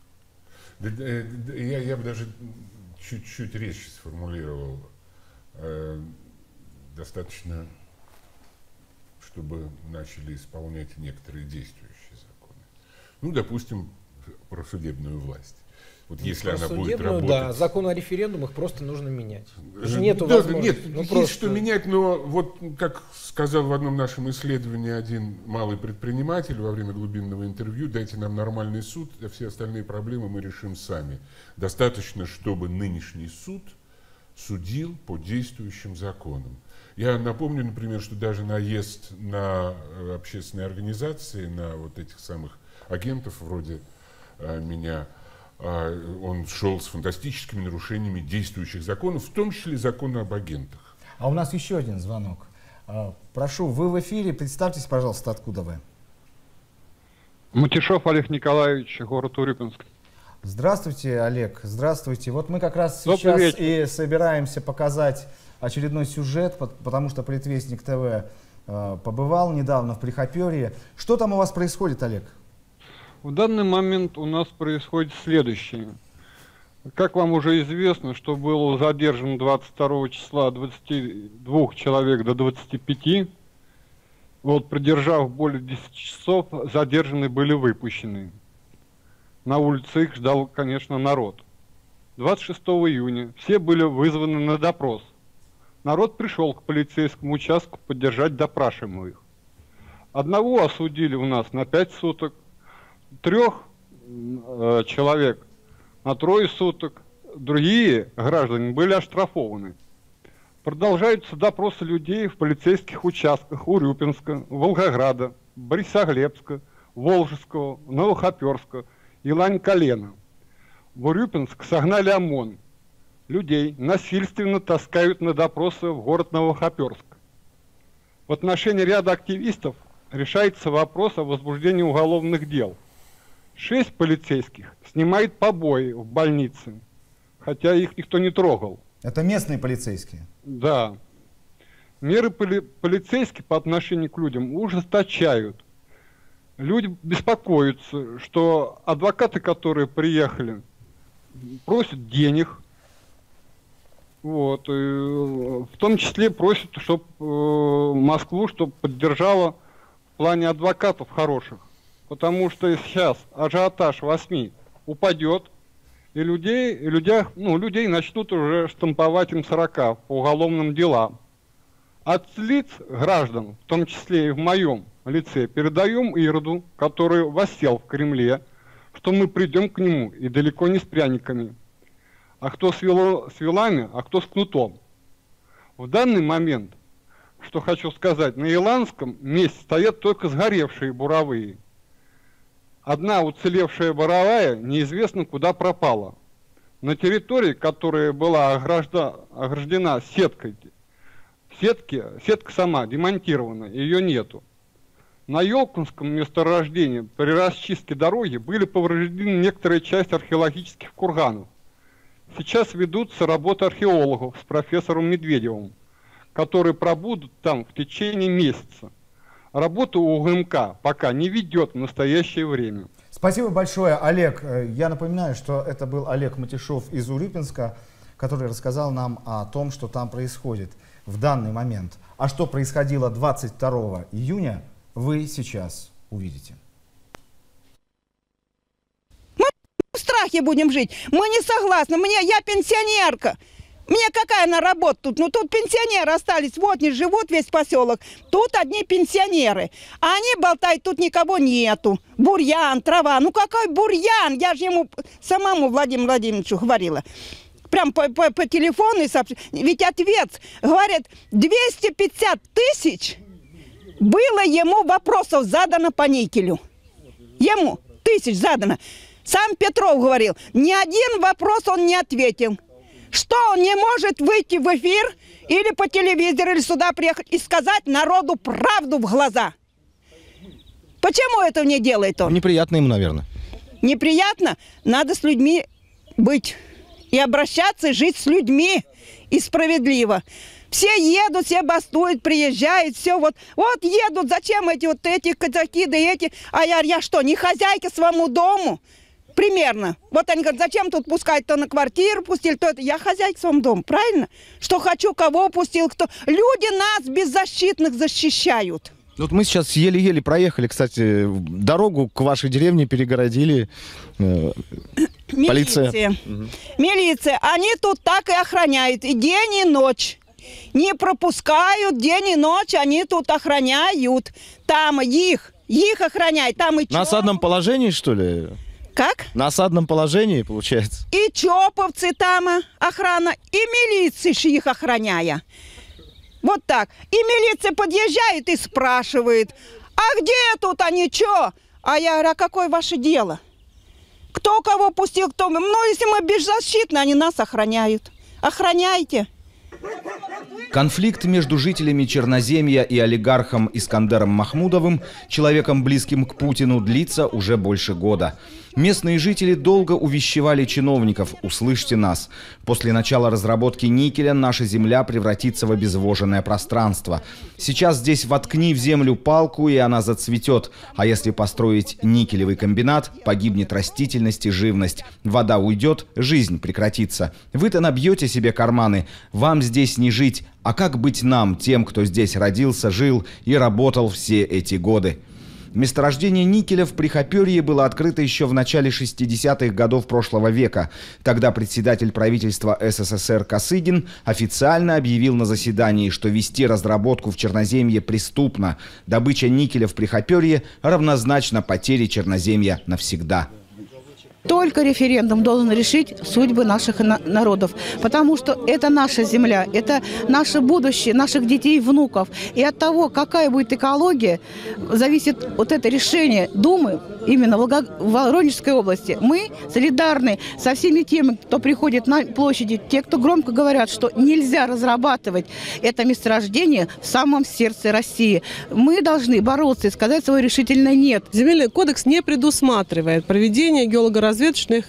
Я, я бы даже чуть-чуть резче сформулировал. Э, достаточно, чтобы начали исполнять некоторые действующие законы. Ну, допустим, про судебную власть. Вот если она будет работать... Да, закон о референдумах просто нужно менять. Нету да, возможности. Нет, ну, есть просто... что менять, но вот как сказал в одном нашем исследовании один малый предприниматель во время глубинного интервью, дайте нам нормальный суд, а все остальные проблемы мы решим сами. Достаточно, чтобы нынешний суд судил по действующим законам. Я напомню, например, что даже наезд на общественные организации, на вот этих самых агентов вроде а, меня, он шел с фантастическими нарушениями действующих законов, в том числе закона об агентах. А у нас еще один звонок. Прошу, вы в эфире, представьтесь, пожалуйста, откуда вы? Матишов Олег Николаевич, город Урюпинск. Здравствуйте, Олег, здравствуйте. Вот мы как раз сейчас и собираемся показать очередной сюжет, потому что Политвестник ТВ побывал недавно в Прихоперье. Что там у вас происходит, Олег? В данный момент у нас происходит следующее. Как вам уже известно, что было задержано двадцать второго числа двадцати двух человек до двадцати пяти. Вот, продержав более десяти часов, задержанные были выпущены. На улице их ждал, конечно, народ. двадцать шестого июня все были вызваны на допрос. Народ пришел к полицейскому участку поддержать допрашиваемых. Одного осудили у нас на пять суток, трех э, человек на трое суток, другие граждане были оштрафованы. Продолжаются допросы людей в полицейских участках Урюпинска, Волгограда, Борисоглебска, Волжского, Новохоперска и Лань-Колена. В Урюпинск согнали ОМОН. Людей насильственно таскают на допросы в город Новохоперск. В отношении ряда активистов решается вопрос о возбуждении уголовных дел. Шесть полицейских снимают побои в больнице, хотя их никто не трогал. Это местные полицейские? Да. Меры поли полицейские по отношению к людям ужесточают. Люди беспокоятся, что адвокаты, которые приехали, просят денег. Вот, и в том числе просят, чтобы э, Москву, чтобы поддержала в плане адвокатов хороших. Потому что сейчас ажиотаж в СМИ упадет, и людей, и людей, ну, людей начнут уже штамповать им сорока по уголовным делам. От лиц граждан, в том числе и в моем лице, передаем Ироду, который воссел в Кремле, что мы придем к нему и далеко не с пряниками. А кто с, вело, с вилами, а кто с кнутом. В данный момент, что хочу сказать, на Иланском месте стоят только сгоревшие буровые. Одна уцелевшая буровая неизвестно куда пропала. На территории, которая была огражда, ограждена сеткой, сетки, сетка сама демонтирована, ее нету. На Ёлкинском месторождении при расчистке дороги были повреждены некоторые части археологических курганов. Сейчас ведутся работы археологов с профессором Медведевым, которые пробудут там в течение месяца. Работу УГМК пока не ведет в настоящее время. Спасибо большое, Олег. Я напоминаю, что это был Олег Матюшов из Урюпинска, который рассказал нам о том, что там происходит в данный момент. А что происходило двадцать второго июня, вы сейчас увидите. Мы в страхе будем жить. Мы не согласны. Мне, я пенсионерка. Мне какая на работа тут? Ну тут пенсионеры остались. Вот не живут весь поселок. Тут одни пенсионеры. А они болтают, тут никого нету. Бурьян, трава. Ну какой бурьян? Я же ему самому Владимиру Владимировичу говорила. Прям по, по, по телефону. Ведь ответ, говорят, двести пятьдесят тысяч было ему вопросов задано по никелю. Ему тысяч задано. Сам Петров говорил, ни один вопрос он не ответил. Что он не может выйти в эфир или по телевизору, или сюда приехать и сказать народу правду в глаза? Почему этого не делает он? Неприятно ему, наверное. Неприятно? Надо с людьми быть. И обращаться, и жить с людьми. И справедливо. Все едут, все бастуют, приезжают, все вот. Вот едут, зачем эти вот эти казаки, да эти. А я, я что, не хозяйка своему дому? Примерно. Вот они говорят, зачем тут пускать, то на квартиру пустили, то это. Я хозяйка в своем доме, правильно? Что хочу, кого пустил, кто. Люди нас беззащитных защищают. Вот мы сейчас еле-еле проехали, кстати, дорогу к вашей деревне перегородили. Э, полиция. Милиция. Угу. Милиция. Они тут так и охраняют. И день, и ночь. Не пропускают день и ночь, они тут охраняют. Там их, их охраняют. Там и на осадном положении, что ли? Как? На осадном положении, получается. И чоповцы там охрана, и милиция их охраняя. Вот так. И милиция подъезжает и спрашивает, а где тут они, чё? А я говорю, а какое ваше дело? Кто кого пустил, кто... Ну, если мы беззащитны, они нас охраняют. Охраняйте. Конфликт между жителями Черноземья и олигархом Искандером Махмудовым, человеком близким к Путину, длится уже больше года. Местные жители долго увещевали чиновников: услышьте нас. После начала разработки никеля наша земля превратится в обезвоженное пространство. Сейчас здесь воткни в землю палку, и она зацветет. А если построить никелевый комбинат, погибнет растительность и живность. Вода уйдет, жизнь прекратится. Вы-то набьете себе карманы. Вам здесь не жить. А как быть нам, тем, кто здесь родился, жил и работал все эти годы? Месторождение никеля в Прихоперье было открыто еще в начале шестидесятых годов прошлого века. Тогда председатель правительства СССР Косыгин официально объявил на заседании, что вести разработку в Черноземье преступно. Добыча никеля в Прихоперье равнозначна потере Черноземья навсегда. Только референдум должен решить судьбы наших народов, потому что это наша земля, это наше будущее, наших детей и внуков. И от того, какая будет экология, зависит вот это решение Думы именно в Воронежской области. Мы солидарны со всеми теми, кто приходит на площади, те, кто громко говорят, что нельзя разрабатывать это месторождение в самом сердце России. Мы должны бороться и сказать свое решительное «нет». Земельный кодекс не предусматривает проведение геологоразведки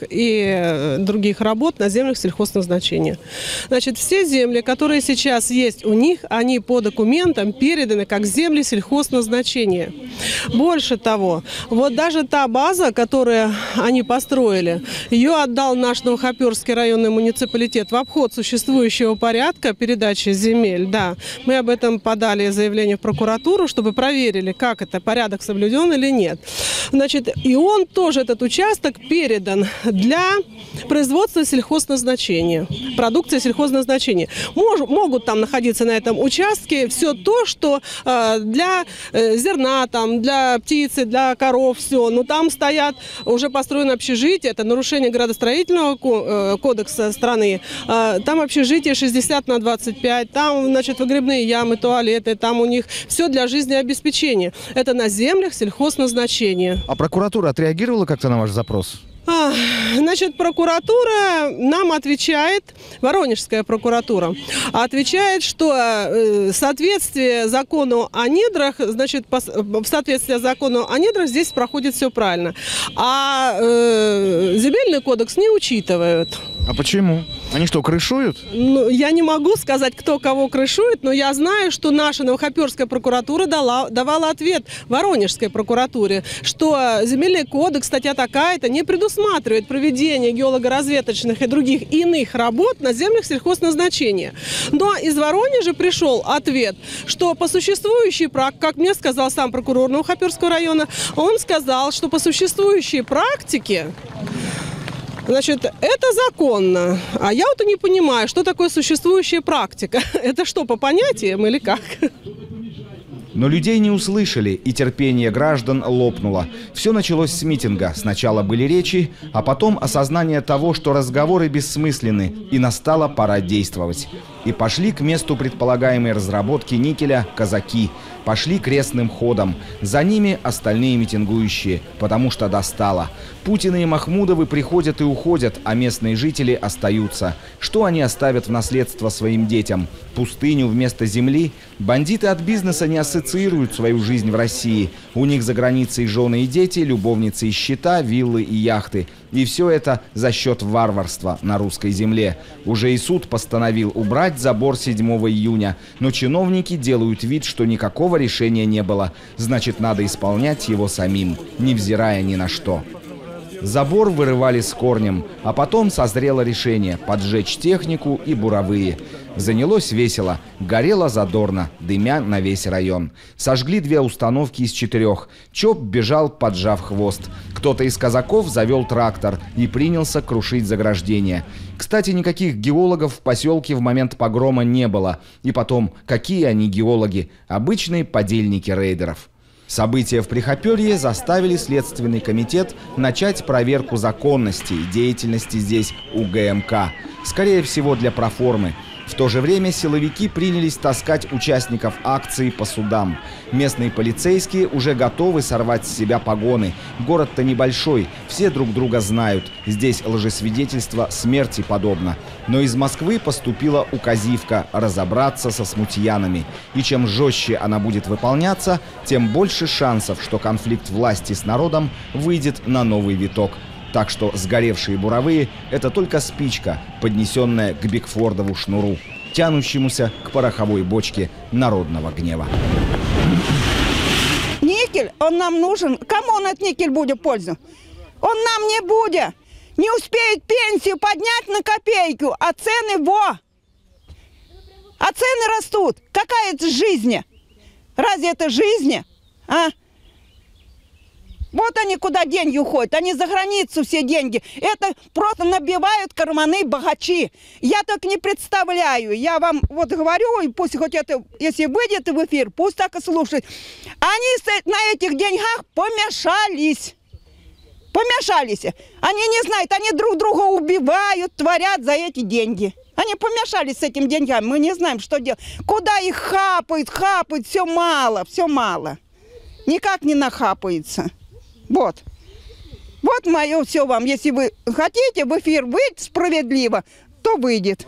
и других работ на землях сельхозназначения. Значит, все земли, которые сейчас есть у них, они по документам переданы как земли сельхозназначения. Больше того, вот даже та база, которую они построили, ее отдал наш Новохоперский районный муниципалитет в обход существующего порядка передачи земель. Да, мы об этом подали заявление в прокуратуру, чтобы проверили, как это, порядок соблюден или нет. Значит, и он тоже, этот участок, передан для производства сельхозназначения, продукции сельхозназначения. Мож, могут там находиться на этом участке все то, что э, для э, зерна, там, для птицы, для коров, все. Но там стоят, уже построено общежитие, это нарушение градостроительного кодекса страны. Э, там общежитие шестьдесят на двадцать пять, там, значит, выгребные ямы, туалеты, там у них все для жизнеобеспечения. Это на землях сельхозназначения. А прокуратура отреагировала как-то на ваш запрос? Значит, прокуратура нам отвечает, Воронежская прокуратура, отвечает, что в соответствии закону о недрах, значит, в соответствии закону о недрах здесь проходит все правильно. А э, земельный кодекс не учитывают. А почему? Они что, крышуют? Ну, я не могу сказать, кто кого крышует, но я знаю, что наша Новохоперская прокуратура дала, давала ответ Воронежской прокуратуре, что земельный кодекс, статья такая-то, не предусматривает проведение геолого-разведочных и других иных работ на землях сельхозназначения. Но из Воронежа пришел ответ, что по существующей практике, как мне сказал сам прокурор Новохоперского района, он сказал, что по существующей практике, значит, это законно. А я вот и не понимаю, что такое существующая практика. Это что, по понятиям или как? Но людей не услышали, и терпение граждан лопнуло. Все началось с митинга. Сначала были речи, а потом осознание того, что разговоры бессмысленны, и настала пора действовать. И пошли к месту предполагаемой разработки никеля казаки. Пошли крестным ходом. За ними остальные митингующие, потому что достало. Путины и Махмудовы приходят и уходят, а местные жители остаются. Что они оставят в наследство своим детям? Пустыню вместо земли? Бандиты от бизнеса не ассоциируют свою жизнь в России. У них за границей жены и дети, любовницы и счета, виллы и яхты. И все это за счет варварства на русской земле. Уже и суд постановил убрать забор седьмого июня. Но чиновники делают вид, что никакого решения не было. Значит, надо исполнять его самим, невзирая ни на что. Забор вырывали с корнем, а потом созрело решение – поджечь технику и буровые. Занялось весело, горело задорно, дымя на весь район. Сожгли две установки из четырех. ЧОП бежал, поджав хвост. Кто-то из казаков завел трактор и принялся крушить заграждения. Кстати, никаких геологов в поселке в момент погрома не было. И потом, какие они геологи? Обычные подельники рейдеров. События в Прихоперье заставили Следственный комитет начать проверку законности деятельности здесь УГМК. Скорее всего, для проформы. В то же время силовики принялись таскать участников акции по судам. Местные полицейские уже готовы сорвать с себя погоны. Город-то небольшой, все друг друга знают. Здесь лжесвидетельство смерти подобно. Но из Москвы поступила указивка разобраться со смутьянами. И чем жестче она будет выполняться, тем больше шансов, что конфликт власти с народом выйдет на новый виток. Так что сгоревшие буровые – это только спичка, поднесенная к Бигфордову шнуру, тянущемуся к пороховой бочке народного гнева. Никель, он нам нужен. Кому он от никель будет пользу? Он нам не будет. Не успеет пенсию поднять на копейку, а цены во. А цены растут. Какая это жизнь? Разве это жизнь? А? Вот они куда деньги уходят, они за границу все деньги. Это просто набивают карманы богачи. Я так не представляю. Я вам вот говорю, и пусть хоть это, если выйдет в эфир, пусть так и слушает. Они на этих деньгах помешались. Помешались. Они не знают, они друг друга убивают, творят за эти деньги. Они помешались с этими деньгами, мы не знаем, что делать. Куда их хапают, хапают, все мало, все мало. Никак не нахапается. Вот. Вот мое все вам. Если вы хотите в эфир выйти справедливо, то выйдет.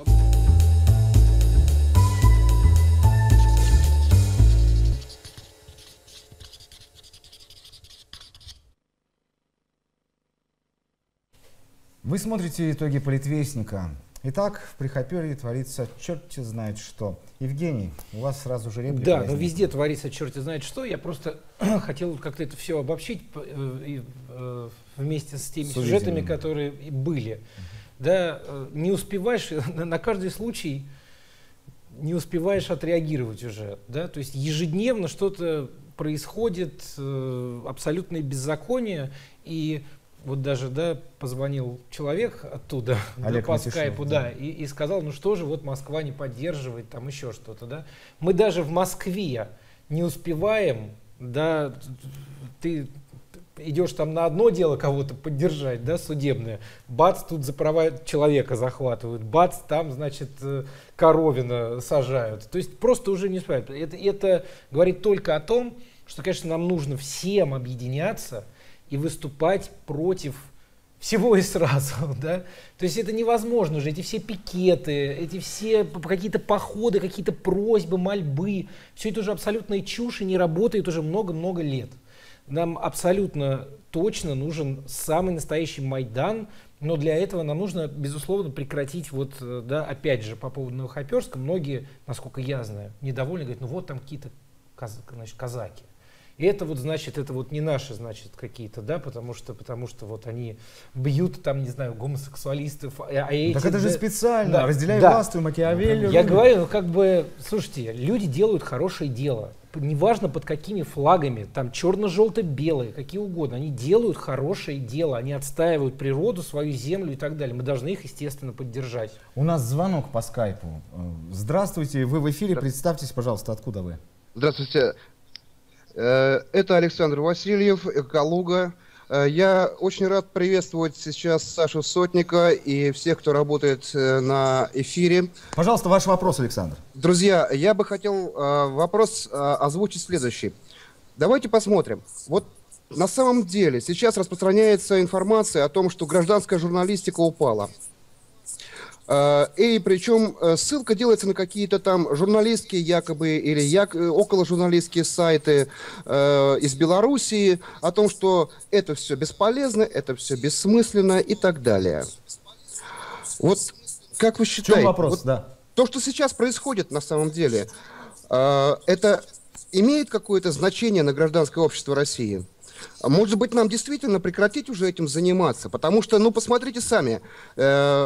Вы смотрите «Итоги политвестника». Итак, в Прихоперье творится черти знает что. Евгений, у вас сразу же реплика. Да, возникла. но везде творится черти знает что. Я просто хотел как-то это все обобщить э, и, э, вместе с теми сюжетами, которые были. Uh-huh. Да, э, не успеваешь, на каждый случай не успеваешь отреагировать уже. Да? То есть ежедневно что-то происходит, э, абсолютное беззаконие, и вот даже, да, позвонил человек оттуда, да, по скайпу, да, да и, и сказал, ну что же, вот Москва не поддерживает, там еще что-то, да. Мы даже в Москве не успеваем, да, ты идешь там на одно дело кого-то поддержать, да, судебное, бац, тут за права человека захватывают, бац, там, значит, Коровина сажают. То есть просто уже не успевают. Это, это говорит только о том, что, конечно, нам нужно всем объединяться и выступать против всего и сразу, да. То есть это невозможно уже, эти все пикеты, эти все какие-то походы, какие-то просьбы, мольбы, все это уже абсолютная чушь и не работает уже много-много лет. Нам абсолютно точно нужен самый настоящий Майдан, но для этого нам нужно, безусловно, прекратить, вот, да, опять же, по поводу Новохоперска, многие, насколько я знаю, недовольны, говорят, ну вот там какие-то каз- значит, казаки. И это вот, значит, это вот не наши, значит, какие-то, да, потому что, потому что вот они бьют там, не знаю, гомосексуалистов. А эти, так это же да, специально, да, разделяя да. власть, Макиавелли. Я говорю, ну как бы, слушайте, люди делают хорошее дело. Неважно под какими флагами, там черно-желто-белые, какие угодно, они делают хорошее дело, они отстаивают природу, свою землю и так далее. Мы должны их, естественно, поддержать. У нас звонок по скайпу. Здравствуйте, вы в эфире, представьтесь, пожалуйста, откуда вы? Здравствуйте. Это Александр Васильев, Калуга. Я очень рад приветствовать сейчас Сашу Сотника и всех, кто работает на эфире. Пожалуйста, ваш вопрос, Александр. Друзья, я бы хотел вопрос озвучить следующий. Давайте посмотрим. Вот на самом деле сейчас распространяется информация о том, что гражданская журналистика упала. И причем ссылка делается на какие-то там журналистские якобы или як, около журналистские сайты э, из Белоруссии о том, что это все бесполезно, это все бессмысленно и так далее. Вот как вы считаете? В чем вопрос? Вот да. То, что сейчас происходит на самом деле, э, это имеет какое-то значение на гражданское общество России? Может быть, нам действительно прекратить уже этим заниматься? Потому что, ну, посмотрите сами. Э,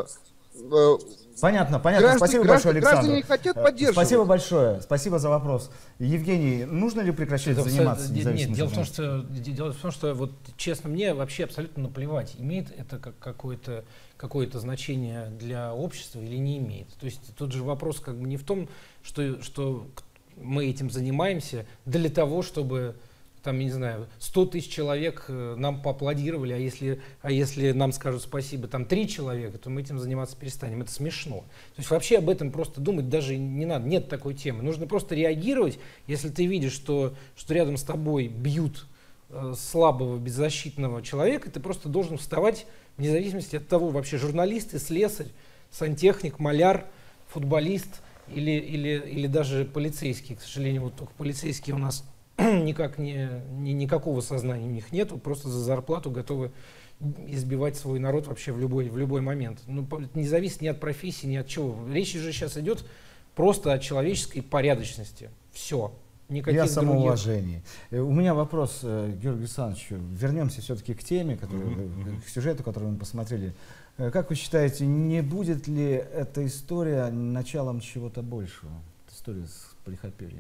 Понятно, понятно. Граждан, Спасибо граждан, большое, Александр. Граждане хотят поддерживать. Спасибо большое. Спасибо за вопрос. Евгений, нужно ли прекращать это заниматься абсолютно, независимым Нет, дело в, том, что, дело в том, что, вот, честно, мне вообще абсолютно наплевать, имеет это как какое-то, какое-то значение для общества или не имеет. То есть тут же вопрос как бы не в том, что, что мы этим занимаемся для того, чтобы... Там, я не знаю, сто тысяч человек нам поаплодировали, а если, а если нам скажут спасибо, там три человека, то мы этим заниматься перестанем. Это смешно. То есть вообще об этом просто думать даже не надо, нет такой темы. Нужно просто реагировать, если ты видишь, что, что рядом с тобой бьют э, слабого, беззащитного человека, ты просто должен вставать вне зависимости от того, вообще журналист, слесарь, сантехник, маляр, футболист или, или, или даже полицейский. К сожалению, вот только полицейские у нас... никак не, ни, никакого сознания у них нету, просто за зарплату готовы избивать свой народ вообще в любой, в любой момент. Ну, не зависит ни от профессии, ни от чего. Речь же сейчас идет просто о человеческой порядочности. Все. Никаких и о самоуважении. других. У меня вопрос, Георгий Александрович, вернемся все-таки к теме, которую, mm-hmm. к сюжету, который мы посмотрели. Как вы считаете, не будет ли эта история началом чего-то большего? История с Прихоперьем.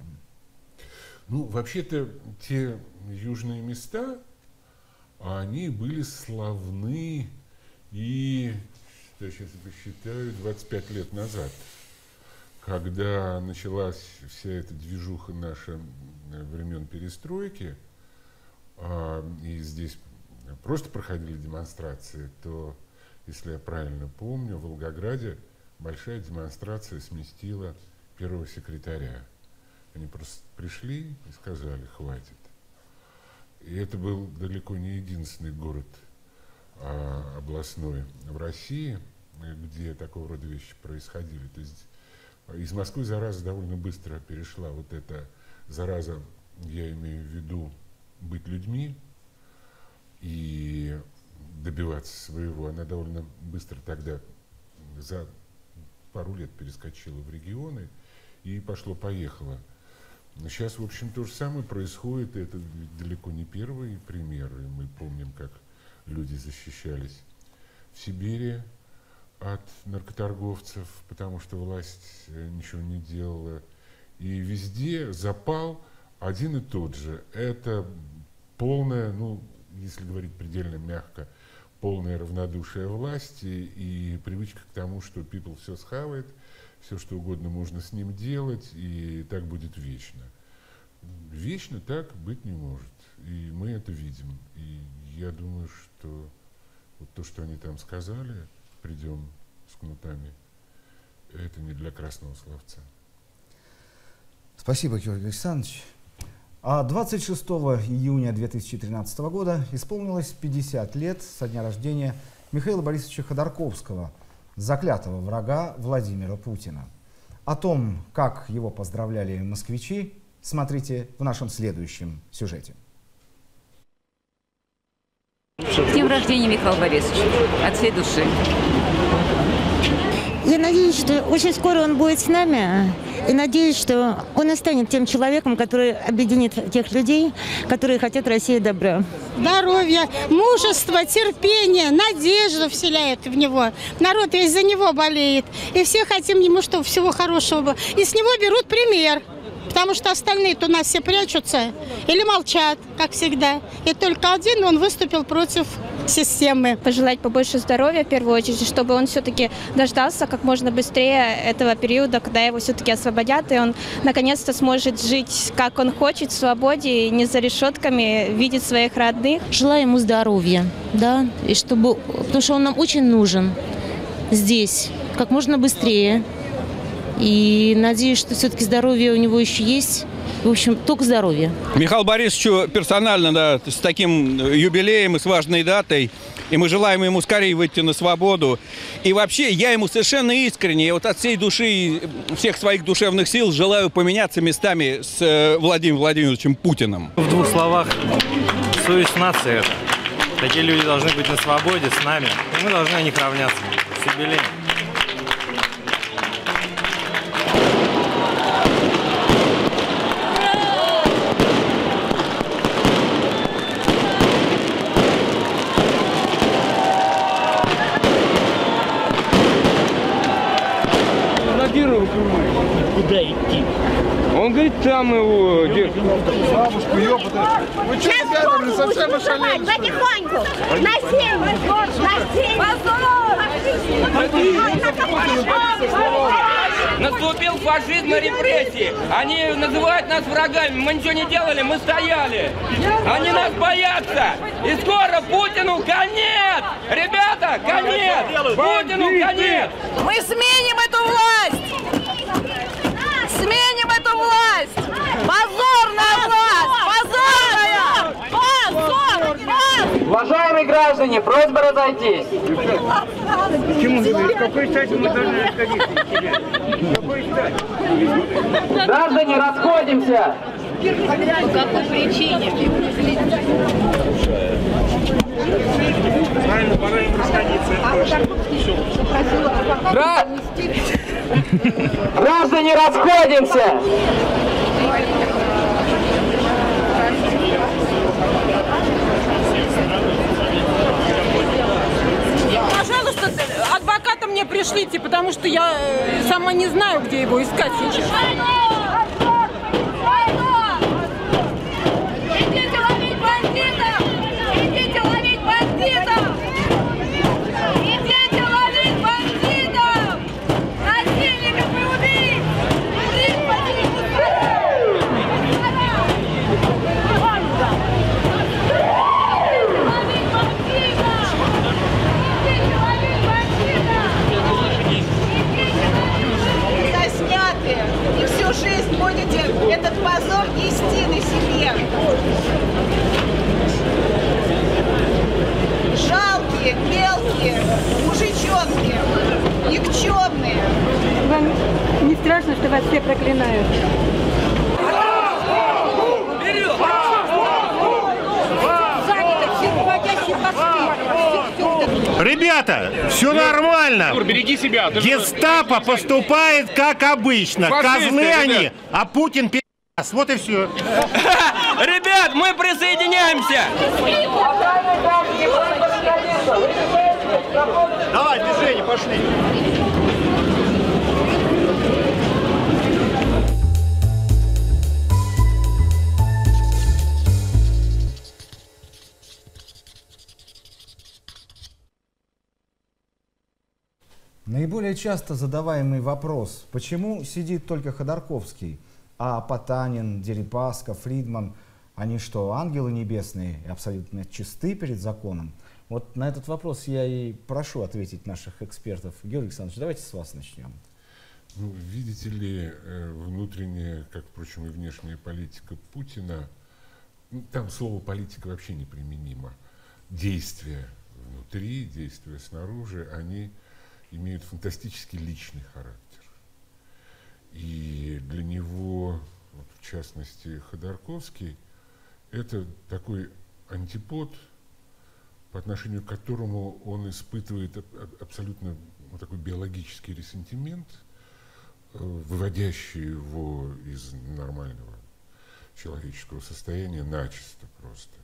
Ну, вообще-то, те южные места, они были славны и, что я сейчас посчитаю, двадцать пять лет назад, когда началась вся эта движуха наша времен перестройки, а, и здесь просто проходили демонстрации, то, если я правильно помню, в Волгограде большая демонстрация сместила первого секретаря. Они просто пришли и сказали, хватит. И это был далеко не единственный город а, областной в России, где такого рода вещи происходили. То есть из Москвы зараза довольно быстро перешла. Вот эта зараза, я имею в виду быть людьми и добиваться своего, она довольно быстро тогда, за пару лет перескочило в регионы и пошло-поехало. Сейчас, в общем, то же самое происходит, и это далеко не первый пример. И мы помним, как люди защищались в Сибири от наркоторговцев, потому что власть ничего не делала. И везде запал один и тот же. Это полное, ну, если говорить предельно мягко, полное равнодушие власти и привычка к тому, что people все схавает, все что угодно можно с ним делать, и так будет вечно. Вечно так быть не может. И мы это видим. И я думаю, что вот то, что они там сказали, придем с кнутами, это не для красного словца. Спасибо, Георгий Александрович. А двадцать шестого июня две тысячи тринадцатого года исполнилось пятьдесят лет со дня рождения Михаила Борисовича Ходорковского, заклятого врага Владимира Путина. О том, как его поздравляли москвичи, смотрите в нашем следующем сюжете. С днем рождения, Михаил Борисович, от всей души. Я надеюсь, что очень скоро он будет с нами, и надеюсь, что он и станет тем человеком, который объединит тех людей, которые хотят России добра. Здоровья, мужество, терпение, надежду вселяет в него. Народ весь за него болеет. И все хотим ему, чтобы всего хорошего было. И с него берут пример. Потому что остальные-то у нас все прячутся или молчат, как всегда. И только один он выступил против системы. Пожелать побольше здоровья, в первую очередь, чтобы он все-таки дождался как можно быстрее этого периода, когда его все-таки освободят, и он наконец-то сможет жить, как он хочет, в свободе, не за решетками, видеть своих родных. Желаю ему здоровья, да, и чтобы, потому что он нам очень нужен здесь, как можно быстрее. И надеюсь, что все-таки здоровье у него еще есть. В общем, только здоровье. Михаилу Борисовичу персонально, да, с таким юбилеем и с важной датой. И мы желаем ему скорее выйти на свободу. И вообще, я ему совершенно искренне, вот от всей души и всех своих душевных сил желаю поменяться местами с Владимиром Владимировичем Путиным. В двух словах, совесть нации это. Такие люди должны быть на свободе с нами. И мы должны на них равняться. С юбилеем. Куда идти? Он говорит, там его держит. Бабушку, ёпта. Вы что, ребята, совсем ошалели? Потихоньку. На семь. Наступил фашизм и репрессии. Они называют нас врагами. Мы ничего не делали, мы стояли. Они нас боятся. И скоро Путину конец. Ребята, конец. Путину конец. Мы сменим эту власть. Сменим эту власть! Позорная власть! Позорная! Позор! Уважаемые граждане, просьба разойтись. Почему? В какой стати мы должны расходиться? В какой стати? Граждане, расходимся! По какой причине? Правильно, пора им расходиться. Граждане, расходимся! Пожалуйста, адвоката мне пришлите, потому что я сама не знаю, где его искать сейчас. Идите ловить бандитов! Идите ловить бандитов! Идите ловить бандитов! Насильников и убийц! Заснятые! И всю жизнь Ребята, все нормально. Артур, береги себя. Гестапо поступает как обычно. Фашисты, Козлы они, ребят. а Путин пи***ц. Вот и все. Ребят, мы присоединяемся! Давай, движение, пошли. Наиболее часто задаваемый вопрос, почему сидит только Ходорковский, а Потанин, Дерипаска, Фридман, они что, ангелы небесные и абсолютно чисты перед законом? Вот на этот вопрос я и прошу ответить наших экспертов. Георгий Александрович, давайте с вас начнем. Ну, видите ли, внутренняя, как, впрочем, и внешняя политика Путина, ну, там слово политика вообще неприменимо. Действия внутри, действия снаружи, они имеют фантастически личный характер. И для него, вот, в частности, Ходорковский, это такой антипод, по отношению к которому он испытывает абсолютно вот такой биологический ресентимент, выводящий его из нормального человеческого состояния начисто просто.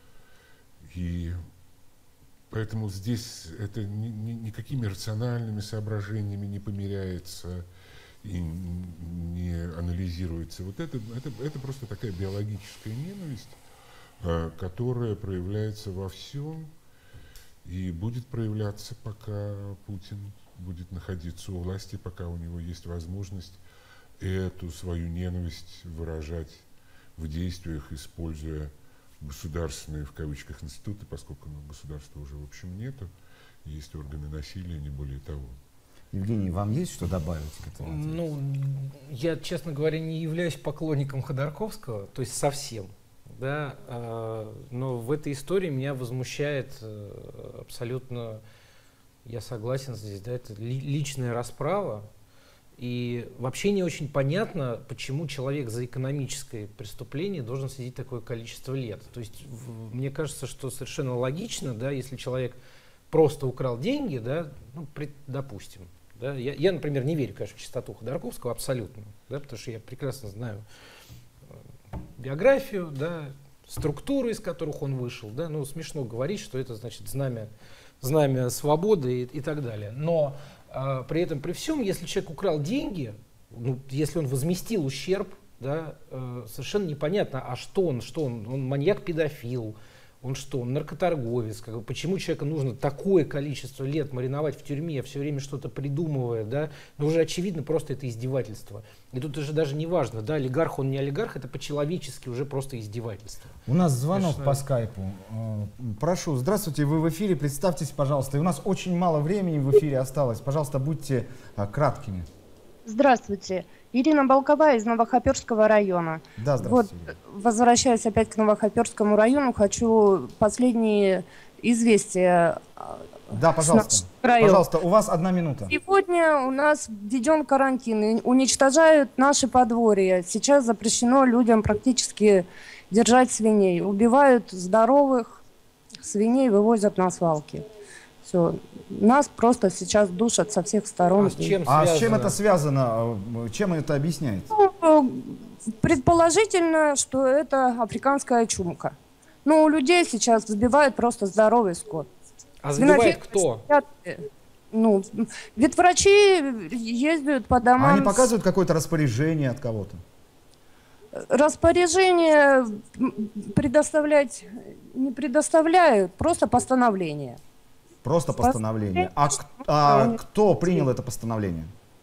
И поэтому здесь это ни, ни, никакими рациональными соображениями не померяется и не анализируется. Вот это, это, это просто такая биологическая ненависть, которая проявляется во всем и будет проявляться, пока Путин будет находиться у власти, пока у него есть возможность эту свою ненависть выражать в действиях, используя государственные, в кавычках, институты, поскольку ну, государства уже, в общем, нету, есть органы насилия, не более того. Евгений, вам есть что добавить к этому? Ну, я, честно говоря, не являюсь поклонником Ходорковского, то есть совсем, да, э, но в этой истории меня возмущает э, абсолютно, я согласен здесь, да, это ли, личная расправа. И вообще не очень понятно, почему человек за экономическое преступление должен сидеть такое количество лет. То есть в, мне кажется, что совершенно логично, да, если человек просто украл деньги, да, ну, при, допустим. Да, я, я, например, не верю, конечно, в чистоту Ходорковского абсолютно, да, потому что я прекрасно знаю биографию, да, структуры, из которых он вышел. Да, ну, смешно говорить, что это значит знамя, знамя свободы и, и так далее. Но А, при этом, при всем, если человек украл деньги, ну, если он возместил ущерб, да, э, совершенно непонятно, а что он, что он, он маньяк-педофил, он что, он наркоторговец, как бы, почему человеку нужно такое количество лет мариновать в тюрьме, все время что-то придумывая, да, но уже очевидно просто это издевательство. И тут уже даже не важно, да, олигарх он не олигарх, это по-человечески уже просто издевательство. У нас звонок Конечно. по скайпу. Прошу, здравствуйте, вы в эфире, представьтесь, пожалуйста. И у нас очень мало времени в эфире осталось, пожалуйста, будьте краткими. Здравствуйте. Ирина Балкова из Новохоперского района. Да, здравствуйте. Вот, возвращаясь опять к Новохоперскому району, хочу последние известия. Да, пожалуйста. Пожалуйста, у вас одна минута. Сегодня у нас введен карантин, и уничтожают наши подворья. Сейчас запрещено людям практически держать свиней. Убивают здоровых свиней, вывозят на свалки. Все. Нас просто сейчас душат со всех сторон. А с чем, а с чем это связано? Чем это объясняется? Ну, предположительно, что это африканская чумка. Но у людей сейчас сбивают просто здоровый скот. А сбивает кто? Ну, ведь врачи ездят по домам. А они показывают какое-то распоряжение от кого-то? Распоряжение предоставлять не предоставляют, просто постановление. Просто постановление. А, а кто принял это постановление?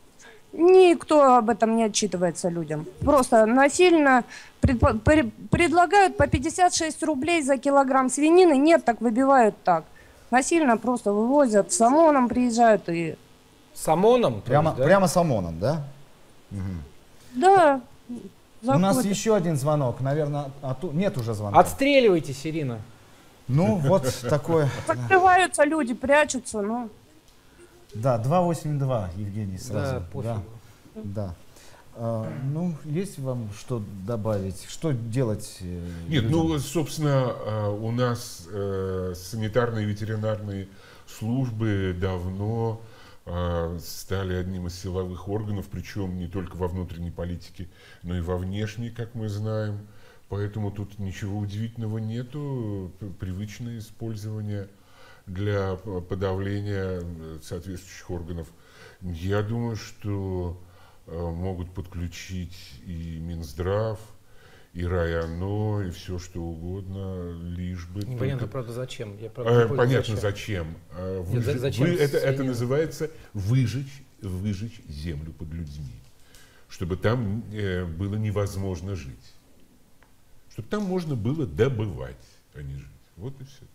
Никто об этом не отчитывается людям. Просто насильно предпо- при- предлагают по пятьдесят шесть рублей за килограмм свинины. Нет, так выбивают так. Насильно просто вывозят, с ОМОНом приезжают и... С ОМОНом? Прямо, есть, да? прямо с ОМОНом, да? Угу. Да. У нас еще один звонок, наверное, а тут нет уже звонка. Отстреливайтесь, Ирина. Ну, вот такое. Закрываются люди, прячутся, ну. Да, два восемь два, Евгений, сразу. Да, пофигу. Да, да. А, ну, есть вам что добавить? Что делать? Нет, людям? ну, собственно, у нас санитарные и ветеринарные службы давно э, стали одним из силовых органов, причем не только во внутренней политике, но и во внешней, как мы знаем. Поэтому тут ничего удивительного нету, привычное использование для подавления соответствующих органов. Я думаю, что э, могут подключить и Минздрав, и РайОНО, и все что угодно, лишь бы... Непонятно, только... правда, зачем. Я, правда, э, не понятно, зачем. зачем. Выж... Нет, зачем Вы... это, это свинью? называется выжечь, выжечь землю под людьми, чтобы там э, было невозможно жить. Чтобы там можно было добывать, а не жить. Вот и все.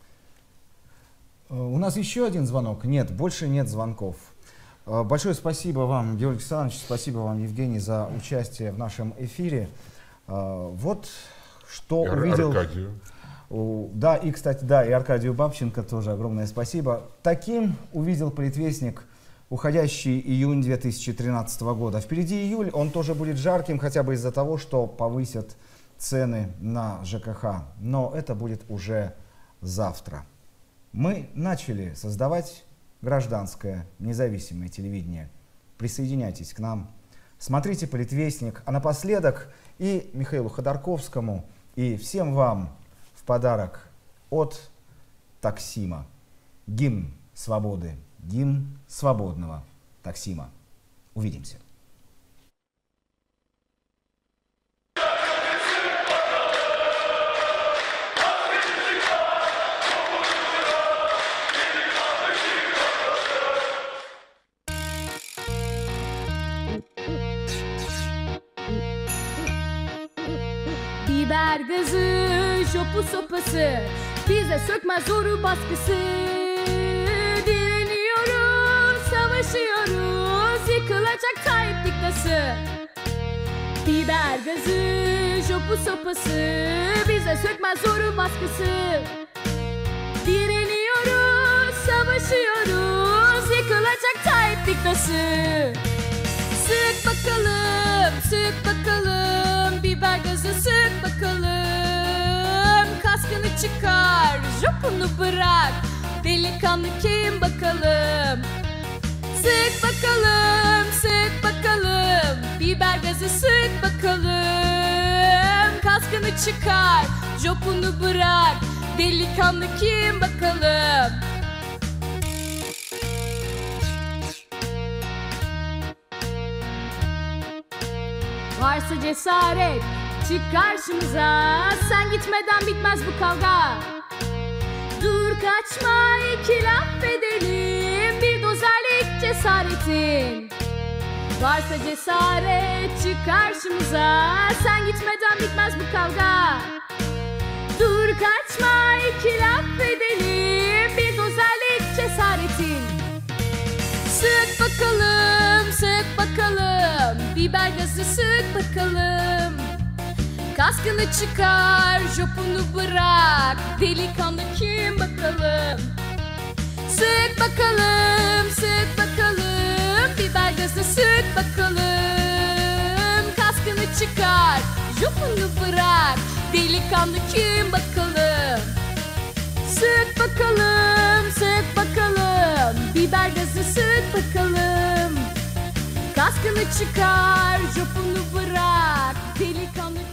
У нас еще один звонок. Нет, больше нет звонков. Большое спасибо вам, Георгий Александрович, спасибо вам, Евгений, за участие в нашем эфире. Вот что Ар- увидел... Аркадию. Да, и, кстати, да, и Аркадию Бабченко тоже огромное спасибо. Таким увидел политвестник уходящий июнь две тысячи тринадцатого года. Впереди июль, он тоже будет жарким, хотя бы из-за того, что повысят цены на ЖКХ. Но это будет уже завтра. Мы начали создавать гражданское независимое телевидение. Присоединяйтесь к нам, смотрите «Политвестник». А напоследок и Михаилу Ходорковскому, и всем вам в подарок от Таксима. Гимн свободы, гимн свободного Таксима. Увидимся. Biber gazı, şopu sopası, bize sökmez zoru baskısı. Direniyoruz, savaşıyoruz, yıkılacak Tayyip diktası. Biber gazı, şopu sopası, bize sökmez zoru baskısı. Direniyoruz, savaşıyoruz, yıkılacak Tayyip diktası. Sık bakalım, sık bakalım, biber gazı sık bakalım. Kaskını çıkar, jopunu bırak, delikanlı kim bakalım. Sık bakalım, sık bakalım, biber gazı sık bakalım. Kaskını çıkar, jopunu bırak, delikanlı kim bakalım. Varsa cesaret, çık karşımıza. Sen gitmeden bitmez bu kavga. Dur kaçma, iki laf edelim, bir dozerlik cesaretin. Varsa cesaret, çık karşımıza. Sen gitmeden bitmez bu kavga. Dur kaçma, iki laf edelim, bir dozerlik cesaretin. Sık bakalım, sık bakalım, biber gazı sık bakalım. Kaskını çıkar, jopunu bırak, delikanlı kim bakalım. Sık bakalım, sık bakalım, biber gazı sık bakalım. Kaskını çıkar, jopunu bırak, delikanlı kim bakalım. Sık bakalım, sık bakalım, biber gazı sık bakalım. Kaskını çıkar, jopunu bırak, delikanlı